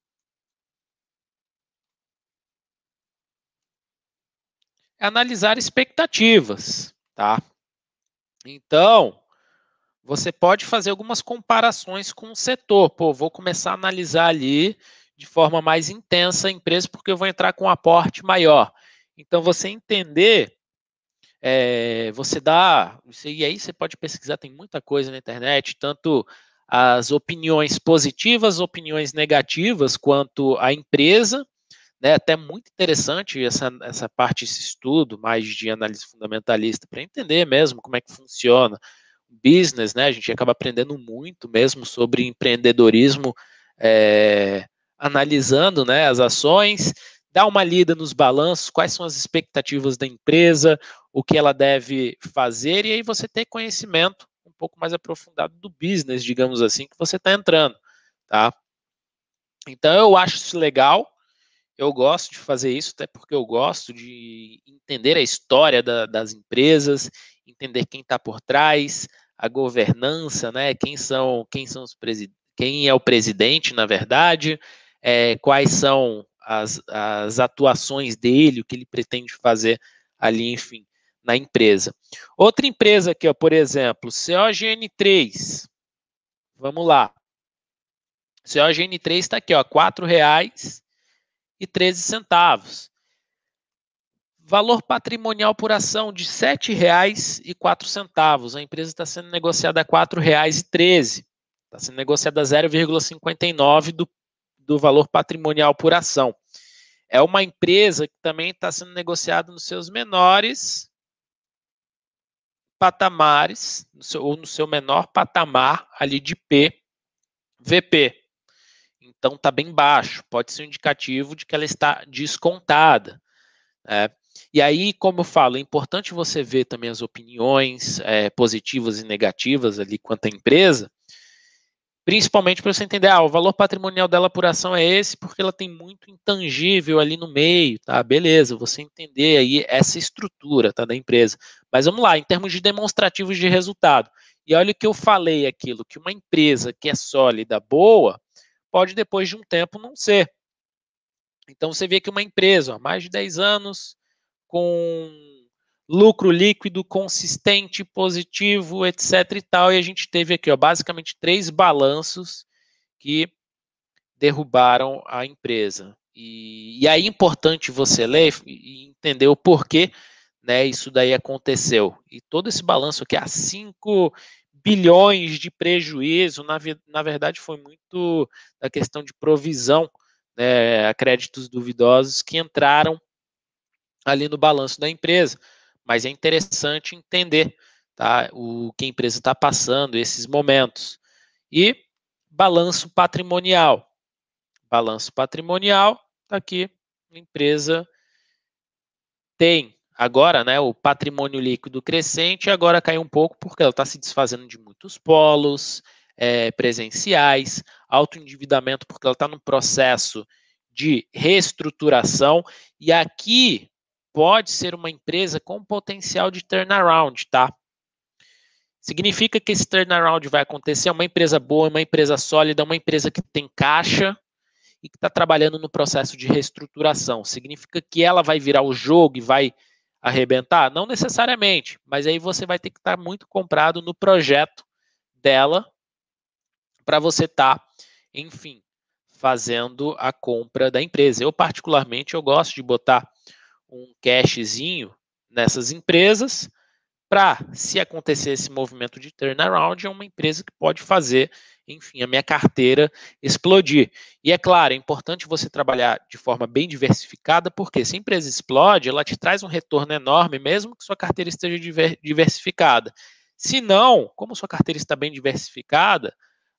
A: é analisar expectativas, tá? Então, você pode fazer algumas comparações com o setor. Pô, vou começar a analisar ali de forma mais intensa a empresa porque eu vou entrar com um aporte maior. Então, você entender, você dá, e aí você pode pesquisar, tem muita coisa na internet, tanto as opiniões positivas, opiniões negativas, quanto a empresa, né, até muito interessante essa parte, esse estudo mais de análise fundamentalista, para entender mesmo como é que funciona o business, né, a gente acaba aprendendo muito mesmo sobre empreendedorismo, analisando, né, as ações, dá uma lida nos balanços, quais são as expectativas da empresa, o que ela deve fazer, e aí você ter conhecimento um pouco mais aprofundado do business, digamos assim, que você está entrando, tá? Então eu acho isso legal, eu gosto de fazer isso, até porque eu gosto de entender a história das empresas, entender quem está por trás, a governança, né? Quem são quem é o presidente, na verdade, quais são as atuações dele, o que ele pretende fazer ali, enfim, na empresa. Outra empresa aqui, ó, por exemplo, COGN3. Vamos lá. COGN3 está aqui, ó, R$ 4,13. Valor patrimonial por ação de R$ 7,04. A empresa está sendo negociada a R$ 4,13. Está sendo negociada a 0,59 do valor patrimonial por ação. É uma empresa que também está sendo negociada nos seus menores patamares, ou no seu menor patamar ali de PVP. Então está bem baixo, pode ser um indicativo de que ela está descontada. E aí, como eu falo, é importante você ver também as opiniões positivas e negativas ali quanto à empresa, principalmente para você entender, o valor patrimonial dela por ação é esse, porque ela tem muito intangível ali no meio, tá? Beleza, você entender aí essa estrutura, tá, da empresa. Mas vamos lá, em termos de demonstrativos de resultado. E olha o que eu falei aquilo, que uma empresa que é sólida, boa, pode depois de um tempo não ser. Então você vê que uma empresa, mais de 10 anos, com lucro líquido consistente, positivo, etc. e tal, e a gente teve aqui, ó, basicamente 3 balanços que derrubaram a empresa. E aí é importante você ler e entender o porquê, né, isso daí aconteceu. E todo esse balanço aqui, 5 bilhões de prejuízo, na verdade foi muito da questão de provisão, né, a créditos duvidosos que entraram ali no balanço da empresa. Mas é interessante entender, tá, o que a empresa está passando, esses momentos. E balanço patrimonial. Balanço patrimonial, está aqui, a empresa tem agora, né, o patrimônio líquido crescente, agora caiu um pouco porque ela está se desfazendo de muitos polos presenciais, alto endividamento porque ela está num processo de reestruturação, e aqui pode ser uma empresa com potencial de turnaround, tá? Significa que esse turnaround vai acontecer, é uma empresa boa, uma empresa sólida, uma empresa que tem caixa e que está trabalhando no processo de reestruturação. Significa que ela vai virar o jogo e vai arrebentar? Não necessariamente, mas aí você vai ter que estar muito comprado no projeto dela para você estar, enfim, fazendo a compra da empresa. Eu, particularmente, eu gosto de botar um cashzinho nessas empresas para, se acontecer esse movimento de turnaround, é uma empresa que pode fazer, enfim, a minha carteira explodir. E é claro, é importante você trabalhar de forma bem diversificada, porque se a empresa explode, ela te traz um retorno enorme, mesmo que sua carteira esteja diversificada. Se não, como sua carteira está bem diversificada,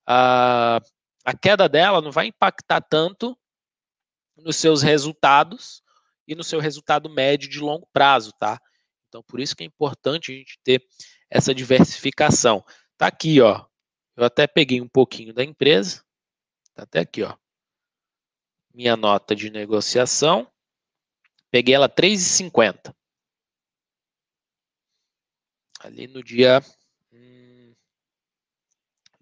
A: a queda dela não vai impactar tanto nos seus resultados e no seu resultado médio de longo prazo, tá? Então, por isso que é importante a gente ter essa diversificação. Tá aqui, ó. Eu até peguei um pouquinho da empresa. Tá até aqui, ó. Minha nota de negociação. Peguei ela 3,50. Ali no dia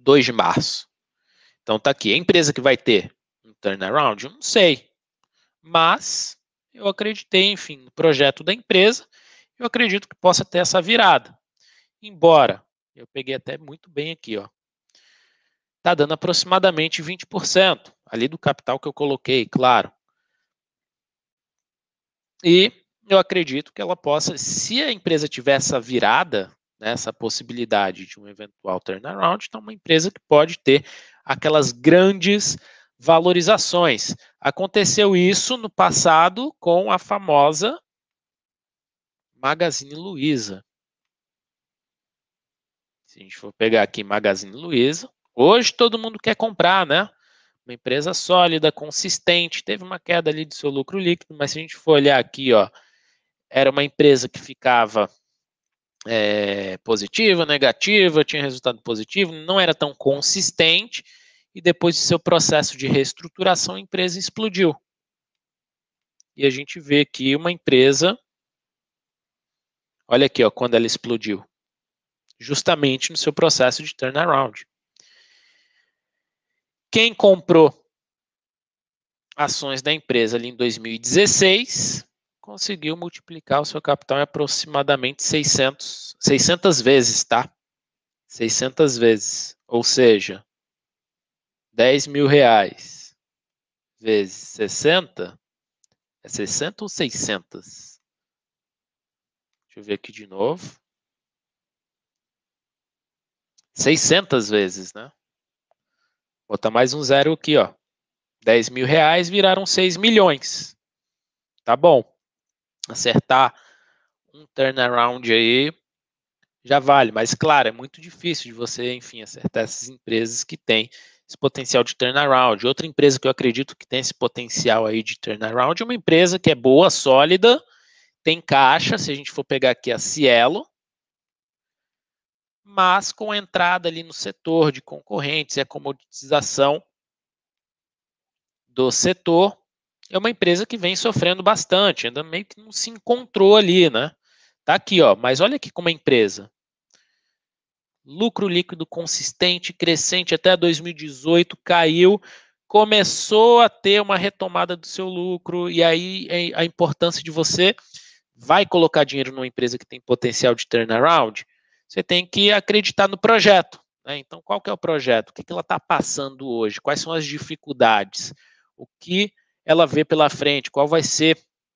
A: 2 de março. Então tá aqui, a empresa que vai ter um turnaround, eu não sei, mas eu acreditei, enfim, no projeto da empresa, eu acredito que possa ter essa virada. Embora, eu peguei até muito bem aqui, ó, tá dando aproximadamente 20%, ali do capital que eu coloquei, claro. E eu acredito que ela possa, se a empresa tiver essa virada, né, essa possibilidade de um eventual turnaround, então uma empresa que pode ter aquelas grandes valorizações. Aconteceu isso no passado com a famosa Magazine Luiza. Se a gente for pegar aqui Magazine Luiza, hoje todo mundo quer comprar, né? Uma empresa sólida, consistente, teve uma queda ali do seu lucro líquido, mas se a gente for olhar aqui, ó, era uma empresa que ficava positiva, negativa, tinha resultado positivo, não era tão consistente, e depois do seu processo de reestruturação, a empresa explodiu. E a gente vê aqui uma empresa, olha aqui, ó, quando ela explodiu, justamente no seu processo de turnaround. Quem comprou ações da empresa ali em 2016 conseguiu multiplicar o seu capital em aproximadamente 600 vezes, tá? 600 vezes, ou seja, 10 mil reais vezes 60, é 60 ou 600? Deixa eu ver aqui de novo. 600 vezes, né? Vou botar mais um zero aqui, ó. 10 mil reais viraram 6 milhões. Tá bom. Acertar um turnaround aí já vale, mas claro, é muito difícil de você, enfim, acertar essas empresas que têm esse potencial de turnaround. Outra empresa que eu acredito que tem esse potencial aí de turnaround é uma empresa que é boa, sólida, tem caixa, se a gente for pegar aqui a Cielo, mas com a entrada ali no setor de concorrentes e a comoditização do setor, é uma empresa que vem sofrendo bastante, ainda meio que não se encontrou ali, né? Tá aqui, ó, mas olha aqui como a empresa. Lucro líquido consistente, crescente até 2018, caiu, começou a ter uma retomada do seu lucro, e aí a importância de você vai colocar dinheiro numa empresa que tem potencial de turnaround, você tem que acreditar no projeto. Né? Então, qual que é o projeto? O que ela está passando hoje? Quais são as dificuldades? O que ela vê pela frente? Qual vai ser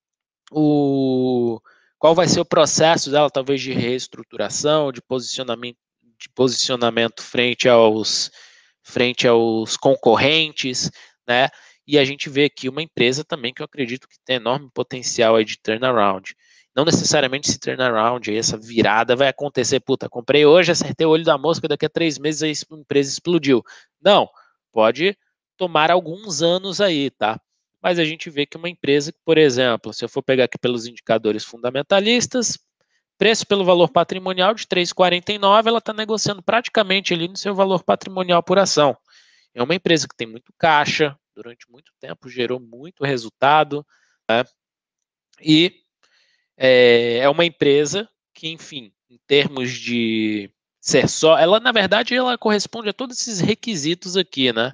A: o processo dela, talvez de reestruturação, de posicionamento frente aos concorrentes, né? E a gente vê aqui uma empresa também que eu acredito que tem enorme potencial aí de turnaround. Não necessariamente esse turnaround, essa virada vai acontecer, puta, comprei hoje, acertei o olho da mosca, daqui a 3 meses a empresa explodiu. Não, pode tomar alguns anos aí, tá? Mas a gente vê que uma empresa que, por exemplo, se eu for pegar aqui pelos indicadores fundamentalistas, preço pelo valor patrimonial de 3,49, ela está negociando praticamente ali no seu valor patrimonial por ação. É uma empresa que tem muito caixa, durante muito tempo gerou muito resultado, né? E é uma empresa que, enfim, em termos de ser só, ela na verdade ela corresponde a todos esses requisitos aqui, né?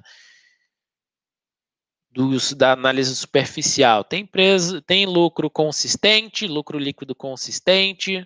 A: Da análise superficial. Tem empresa, tem lucro consistente, lucro líquido consistente.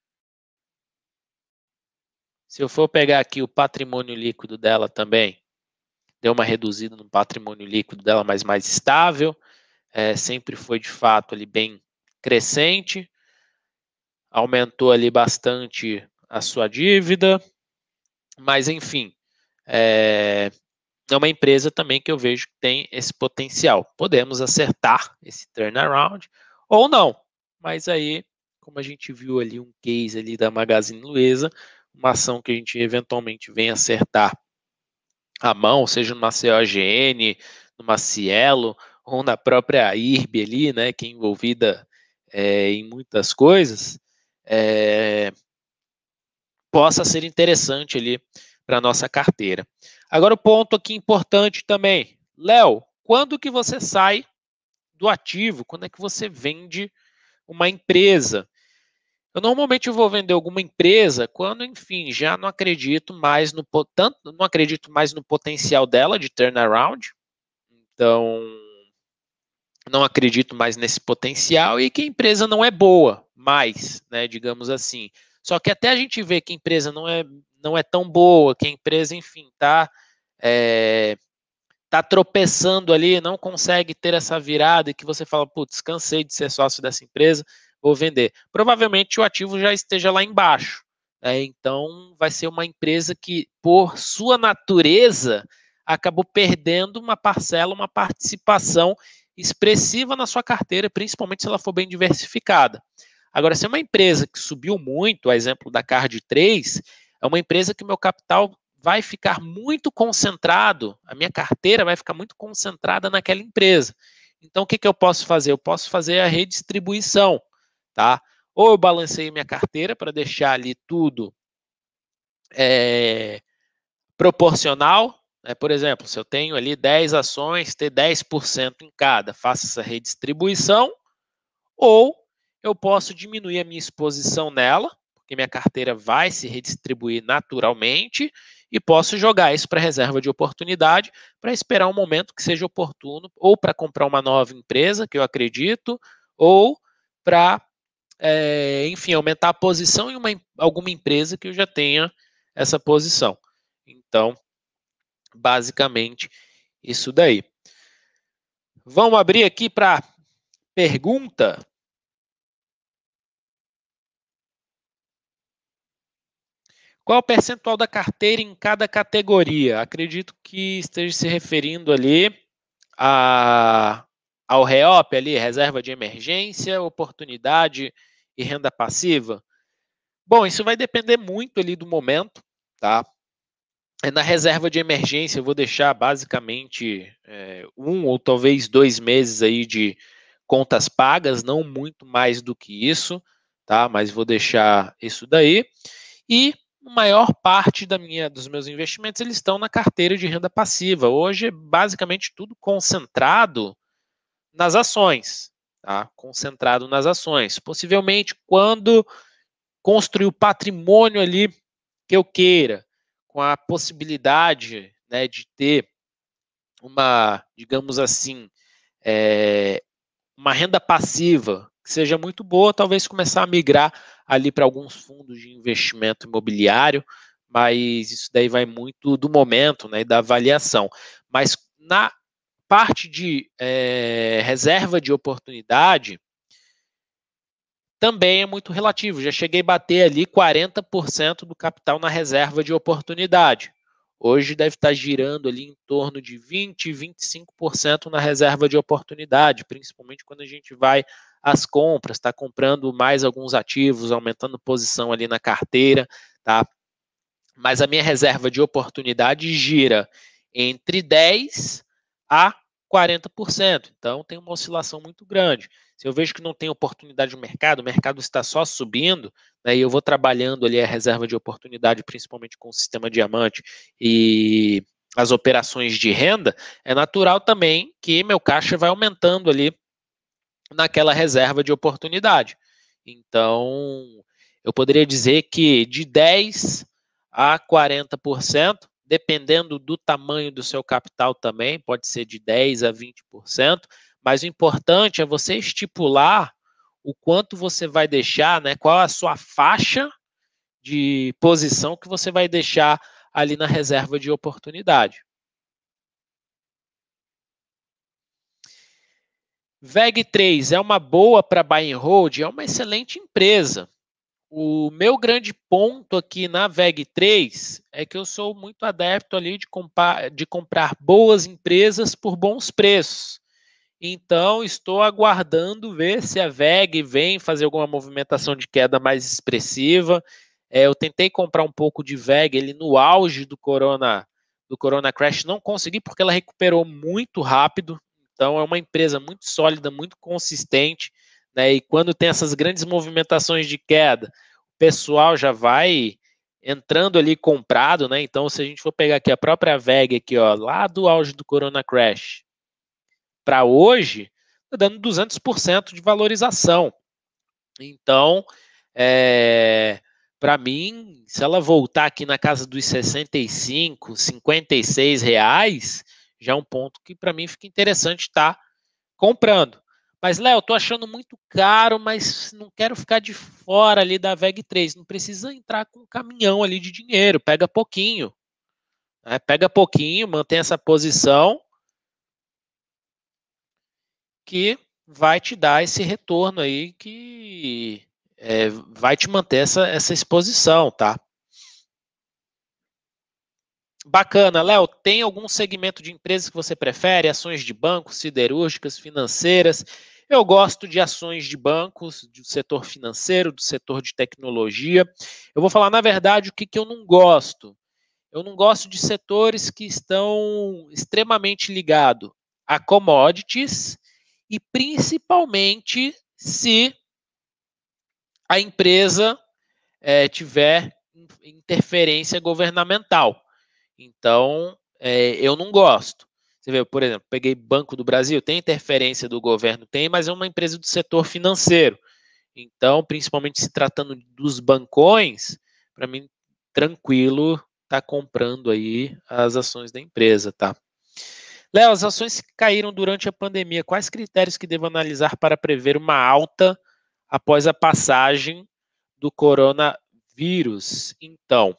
A: Se eu for pegar aqui o patrimônio líquido dela também, deu uma reduzida no patrimônio líquido dela, mas mais estável. Sempre foi de fato ali bem crescente. Aumentou ali bastante a sua dívida. Mas enfim, é uma empresa também que eu vejo que tem esse potencial. Podemos acertar esse turnaround ou não, mas aí, como a gente viu ali um case ali da Magazine Luiza, uma ação que a gente eventualmente vem acertar a mão, seja numa COGN, numa Cielo, ou na própria IRB ali, né, que é envolvida em muitas coisas, possa ser interessante ali para a nossa carteira. Agora o ponto aqui importante também, Léo, quando que você sai do ativo? Quando é que você vende uma empresa? Eu normalmente vou vender alguma empresa quando, enfim, já não acredito mais não acredito mais no potencial dela de turnaround. Então, não acredito mais nesse potencial e que a empresa não é boa mais, né, digamos assim. Só que até a gente ver que a empresa não é tão boa, que a empresa, enfim, tá tropeçando ali, não consegue ter essa virada e que você fala, putz, cansei de ser sócio dessa empresa, vou vender. Provavelmente o ativo já esteja lá embaixo. Então, vai ser uma empresa que, por sua natureza, acabou perdendo uma parcela, uma participação expressiva na sua carteira, principalmente se ela for bem diversificada. Agora, se é uma empresa que subiu muito, a exemplo da Card 3, é uma empresa que o meu capital vai ficar muito concentrado, a minha carteira vai ficar muito concentrada naquela empresa. Então, o que eu posso fazer? Eu posso fazer a redistribuição, tá? Ou eu balanceio minha carteira para deixar ali tudo proporcional, né? Por exemplo, se eu tenho ali 10 ações, ter 10% em cada, faço essa redistribuição, ou eu posso diminuir a minha exposição nela, porque minha carteira vai se redistribuir naturalmente, e posso jogar isso para reserva de oportunidade, para esperar um momento que seja oportuno, ou para comprar uma nova empresa, que eu acredito, ou para, enfim, aumentar a posição em alguma empresa que eu já tenha essa posição. Então, basicamente, isso daí. Vamos abrir aqui para pergunta. Qual é o percentual da carteira em cada categoria? Acredito que esteja se referindo ali ao REOP, ali, reserva de emergência, oportunidade e renda passiva. Bom, isso vai depender muito ali do momento, tá? Na reserva de emergência, eu vou deixar basicamente 1 ou talvez 2 meses aí de contas pagas, não muito mais do que isso, tá? Mas vou deixar isso daí. E a maior parte dos meus investimentos eles estão na carteira de renda passiva. Hoje é basicamente tudo concentrado nas ações, tá? Concentrado nas ações. Possivelmente quando construir o patrimônio ali que eu queira, com a possibilidade, né, de ter uma, digamos assim, uma renda passiva que seja muito boa, talvez começar a migrar ali para alguns fundos de investimento imobiliário, mas isso daí vai muito do momento, né, e da avaliação. Mas na parte de reserva de oportunidade, também é muito relativo. Já cheguei a bater ali 40% do capital na reserva de oportunidade. Hoje deve estar girando ali em torno de 20, 25% na reserva de oportunidade, principalmente quando a gente vai às compras, está comprando mais alguns ativos, aumentando posição ali na carteira, tá? Mas a minha reserva de oportunidade gira entre 10 a 40%. Então tem uma oscilação muito grande. Se eu vejo que não tem oportunidade no mercado, o mercado está só subindo, né, e eu vou trabalhando ali a reserva de oportunidade, principalmente com o sistema diamante e as operações de renda, é natural também que meu caixa vai aumentando ali naquela reserva de oportunidade. Então, eu poderia dizer que de 10 a 40%, dependendo do tamanho do seu capital também, pode ser de 10 a 20%, mas o importante é você estipular o quanto você vai deixar, né, qual a sua faixa de posição que você vai deixar ali na reserva de oportunidade. VEG3 é uma boa para buy and hold? É uma excelente empresa. O meu grande ponto aqui na VEG3 é que eu sou muito adepto ali de comprar boas empresas por bons preços. Então, estou aguardando ver se a VEG vem fazer alguma movimentação de queda mais expressiva. Eu tentei comprar um pouco de VEG ele no auge do Corona Crash, não consegui porque ela recuperou muito rápido. Então, é uma empresa muito sólida, muito consistente, né? E quando tem essas grandes movimentações de queda, o pessoal já vai entrando ali comprado, né? Então, se a gente for pegar aqui a própria VEG aqui, ó, lá do auge do Corona Crash para hoje, está dando 200% de valorização. Então, Para mim, se ela voltar aqui na casa dos 65, 56 reais, já é um ponto que para mim fica interessante estar comprando. Mas, Léo, tô achando muito caro, mas não quero ficar de fora ali da VEG 3. Não precisa entrar com um caminhão ali de dinheiro, pega pouquinho. Né? Pega pouquinho, mantém essa posição que vai te dar esse retorno aí que vai te manter essa exposição, tá? Bacana, Léo. Tem algum segmento de empresas que você prefere? Ações de bancos, siderúrgicas, financeiras? Eu gosto de ações de bancos, do setor financeiro, do setor de tecnologia. Eu vou falar, na verdade, o que, que eu não gosto. Eu não gosto de setores que estão extremamente ligados a commodities e principalmente se a empresa tiver interferência governamental. Então, eu não gosto. Você vê, por exemplo, peguei Banco do Brasil, tem interferência do governo? Tem, mas é uma empresa do setor financeiro. Então, principalmente se tratando dos bancões, para mim, tranquilo tá comprando aí as ações da empresa, tá? Léo, as ações que caíram durante a pandemia, quais critérios que devo analisar para prever uma alta após a passagem do coronavírus? Então,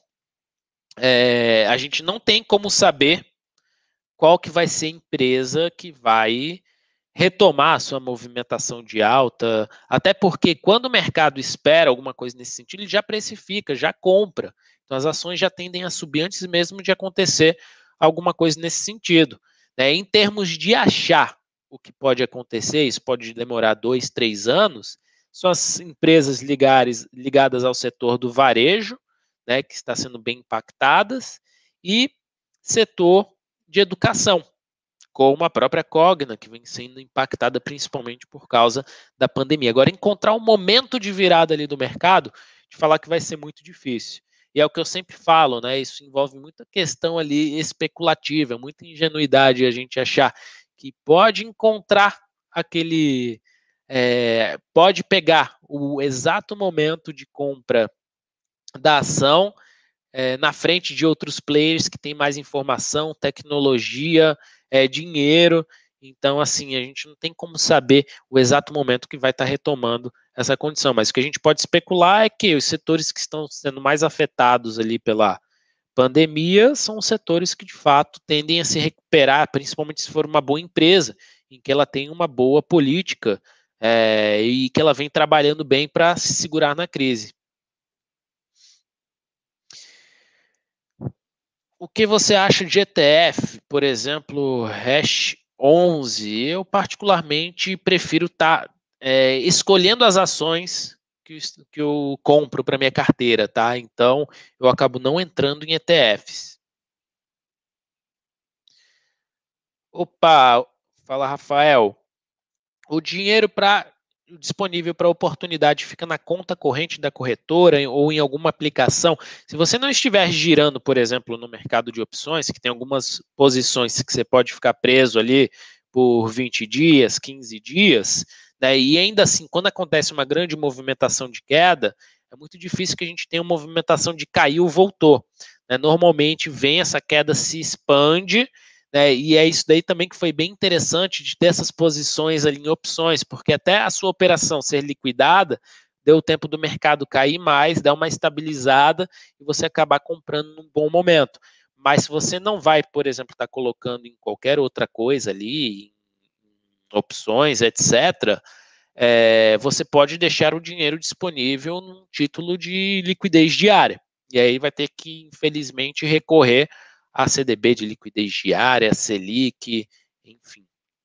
A: a gente não tem como saber qual que vai ser a empresa que vai retomar a sua movimentação de alta, até porque quando o mercado espera alguma coisa nesse sentido, ele já precifica, já compra. Então as ações já tendem a subir antes mesmo de acontecer alguma coisa nesse sentido. Né? Em termos de achar o que pode acontecer, isso pode demorar 2, 3 anos, são as empresas ligadas ao setor do varejo, né, que está sendo bem impactadas, e setor de educação, como a própria Cogna, que vem sendo impactada principalmente por causa da pandemia. Agora, encontrar um momento de virada ali do mercado, de falar que vai ser muito difícil. E é o que eu sempre falo, né? Isso envolve muita questão ali especulativa, muita ingenuidade a gente achar que pode encontrar aquele. Pode pegar o exato momento de compra da ação na frente de outros players que têm mais informação, tecnologia, dinheiro. Então, assim, a gente não tem como saber o exato momento que vai estar retomando essa condição. Mas o que a gente pode especular é que os setores que estão sendo mais afetados ali pela pandemia são os setores que, de fato, tendem a se recuperar, principalmente se for uma boa empresa, em que ela tem uma boa política e que ela vem trabalhando bem para se segurar na crise. O que você acha de ETF, por exemplo, Hash 11? Eu particularmente prefiro estar escolhendo as ações que eu compro para minha carteira, tá? Então, eu acabo não entrando em ETFs. Opa, fala Rafael. O dinheiro disponível para oportunidade fica na conta corrente da corretora ou em alguma aplicação. Se você não estiver girando, por exemplo, no mercado de opções, que tem algumas posições que você pode ficar preso ali por 20 dias, 15 dias, né, e ainda assim, quando acontece uma grande movimentação de queda, é muito difícil que a gente tenha uma movimentação de caiu, voltou. Né? Normalmente vem essa queda, se expande, né, e é isso daí também que foi bem interessante de ter essas posições ali em opções, porque até a sua operação ser liquidada, deu o tempo do mercado cair mais, dar uma estabilizada e você acabar comprando num bom momento. Mas se você não vai, por exemplo, estar colocando em qualquer outra coisa ali, em opções, etc., você pode deixar o dinheiro disponível num título de liquidez diária. E aí vai ter que, infelizmente, recorrer a CDB de liquidez diária, Selic, enfim.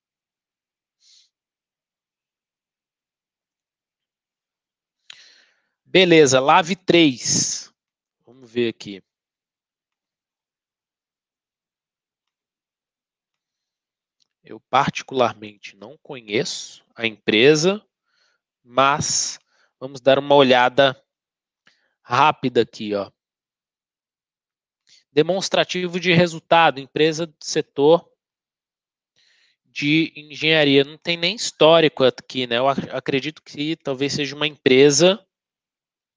A: Beleza, Lave 3. Vamos ver aqui. Eu particularmente não conheço a empresa, mas vamos dar uma olhada rápida aqui, ó. Demonstrativo de resultado, empresa do setor de engenharia. Não tem nem histórico aqui, né? Eu acredito que talvez seja uma empresa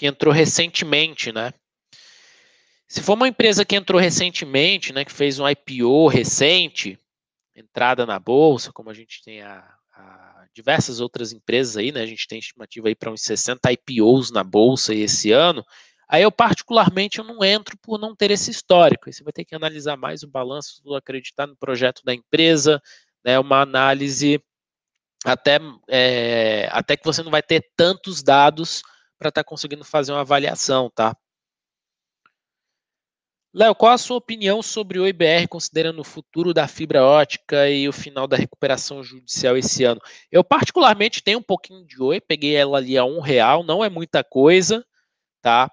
A: que entrou recentemente, né? Se for uma empresa que entrou recentemente, né, que fez um IPO recente, entrada na bolsa, como a gente tem a diversas outras empresas aí, né? A gente tem estimativa aí para uns 60 IPOs na bolsa esse ano. Aí eu particularmente eu não entro por não ter esse histórico. Aí você vai ter que analisar mais o balanço, acreditar no projeto da empresa, né? Uma análise até até que você não vai ter tantos dados para estar conseguindo fazer uma avaliação, tá? Léo, qual a sua opinião sobre o IBR, considerando o futuro da fibra ótica e o final da recuperação judicial esse ano? Eu particularmente tenho um pouquinho de Oi, peguei ela ali a R$ 1, não é muita coisa, tá?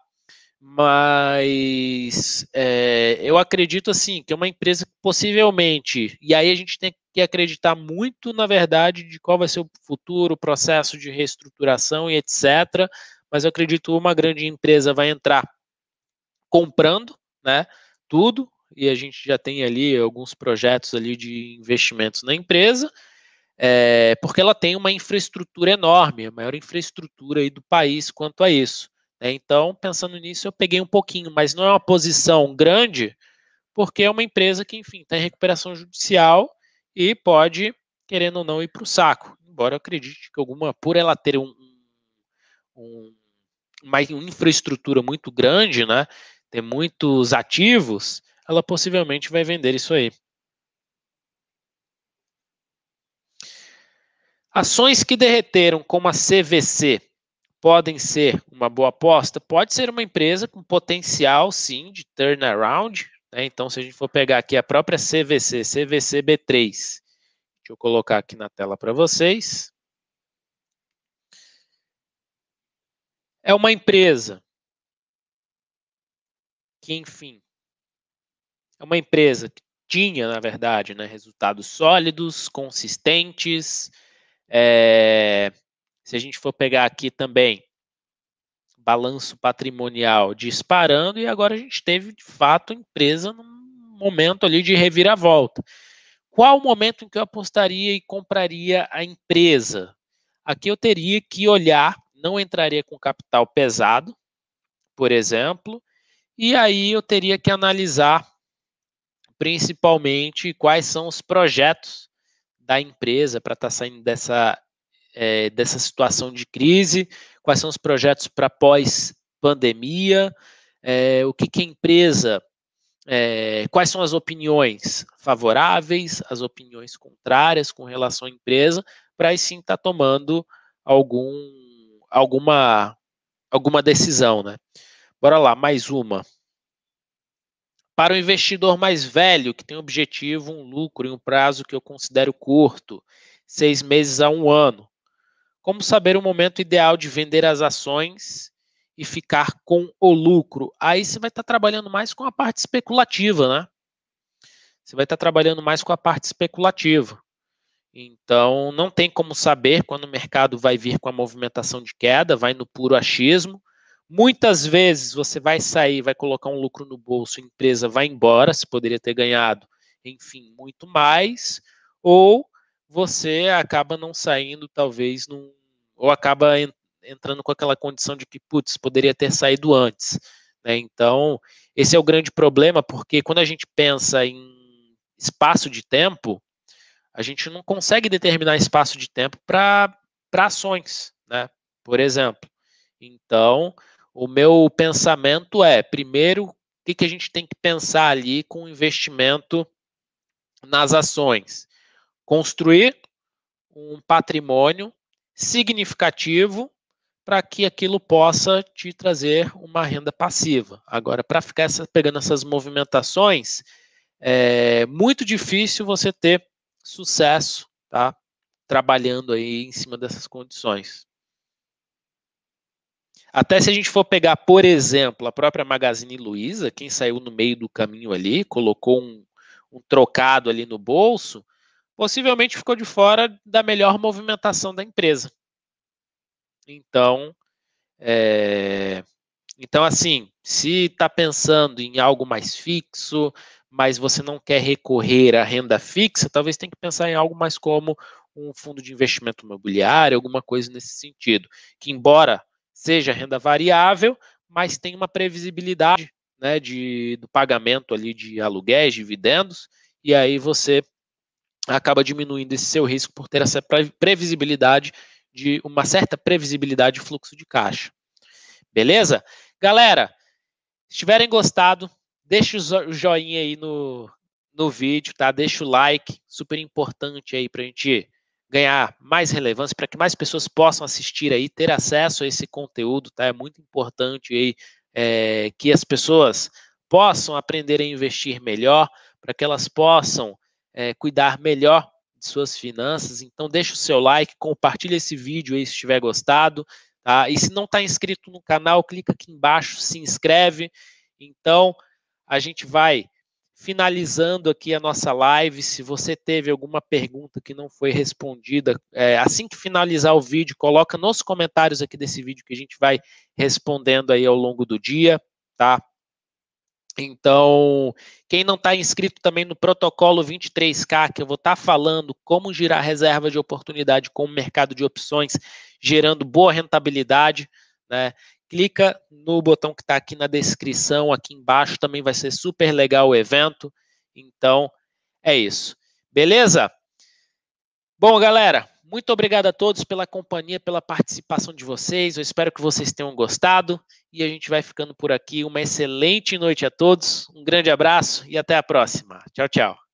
A: Mas eu acredito assim que é uma empresa que possivelmente, e aí a gente tem que acreditar muito na verdade de qual vai ser o futuro, o processo de reestruturação e etc. Mas eu acredito que uma grande empresa vai entrar comprando, né, tudo, e a gente já tem ali alguns projetos ali de investimentos na empresa, porque ela tem uma infraestrutura enorme, a maior infraestrutura aí do país quanto a isso. Né? Então, pensando nisso, eu peguei um pouquinho, mas não é uma posição grande, porque é uma empresa que, enfim, está em recuperação judicial e pode, querendo ou não, ir para o saco. Embora eu acredite que por ela ter uma infraestrutura muito grande, né, ter muitos ativos, ela possivelmente vai vender isso aí. Ações que derreteram, como a CVC, podem ser uma boa aposta? Pode ser uma empresa com potencial, sim, de turnaround. Né? Então, se a gente for pegar aqui a própria CVC, CVC-B3, deixa eu colocar aqui na tela para vocês. É uma empresa que, enfim, é uma empresa que tinha, na verdade, né, resultados sólidos, consistentes. Se a gente for pegar aqui também, balanço patrimonial disparando, e agora a gente teve, de fato, a empresa num momento ali de reviravolta. Qual o momento em que eu apostaria e compraria a empresa? Aqui eu teria que olhar, não entraria com capital pesado, por exemplo, e aí eu teria que analisar principalmente quais são os projetos da empresa para estar saindo dessa situação de crise, quais são os projetos para pós-pandemia, o que a empresa, quais são as opiniões favoráveis, as opiniões contrárias com relação à empresa, para aí sim estar tomando alguma decisão, né? Bora lá, mais uma. Para o investidor mais velho, que tem objetivo, um lucro em um prazo que eu considero curto, 6 meses a 1 ano, como saber o momento ideal de vender as ações e ficar com o lucro? Aí você vai estar trabalhando mais com a parte especulativa, né? Você vai estar trabalhando mais com a parte especulativa. Então, não tem como saber quando o mercado vai vir com a movimentação de queda, vai no puro achismo. Muitas vezes você vai sair, vai colocar um lucro no bolso, a empresa vai embora, se poderia ter ganhado, enfim, muito mais, ou você acaba não saindo, talvez, ou acaba entrando com aquela condição de que, putz, poderia ter saído antes. Né? Então, esse é o grande problema, porque quando a gente pensa em espaço de tempo, a gente não consegue determinar espaço de tempo para ações, né? Por exemplo. Então, o meu pensamento é, primeiro, o que a gente tem que pensar ali com o investimento nas ações? Construir um patrimônio significativo para que aquilo possa te trazer uma renda passiva. Agora, para ficar pegando essas movimentações, é muito difícil você ter sucesso, tá? Trabalhando aí em cima dessas condições. Até se a gente for pegar, por exemplo, a própria Magazine Luiza, quem saiu no meio do caminho ali, colocou um trocado ali no bolso, possivelmente ficou de fora da melhor movimentação da empresa. Então, assim, se está pensando em algo mais fixo, mas você não quer recorrer à renda fixa, talvez tenha que pensar em algo mais como um fundo de investimento imobiliário, alguma coisa nesse sentido, que embora seja renda variável, mas tem uma previsibilidade, né, do pagamento ali de aluguéis, dividendos, e aí você acaba diminuindo esse seu risco por ter essa previsibilidade uma certa previsibilidade de fluxo de caixa. Beleza? Galera, se tiverem gostado, deixa o joinha aí no vídeo, tá? Deixa o like, super importante aí para a gente ganhar mais relevância, para que mais pessoas possam assistir aí, ter acesso a esse conteúdo, tá? É muito importante aí que as pessoas possam aprender a investir melhor, para que elas possam cuidar melhor de suas finanças. Então, deixa o seu like, compartilha esse vídeo aí se tiver gostado, tá? E se não está inscrito no canal, clica aqui embaixo, se inscreve. Então, a gente vai finalizando aqui a nossa live. Se você teve alguma pergunta que não foi respondida, assim que finalizar o vídeo, coloca nos comentários aqui desse vídeo que a gente vai respondendo aí ao longo do dia, tá? Então, quem não está inscrito também no protocolo 23K, que eu vou estar falando como girar reserva de oportunidade com o mercado de opções, gerando boa rentabilidade, né? Clica no botão que está aqui na descrição, aqui embaixo, também vai ser super legal o evento. Então, é isso. Beleza? Bom, galera, muito obrigado a todos pela companhia, pela participação de vocês. Eu espero que vocês tenham gostado e a gente vai ficando por aqui. Uma excelente noite a todos, um grande abraço e até a próxima. Tchau, tchau.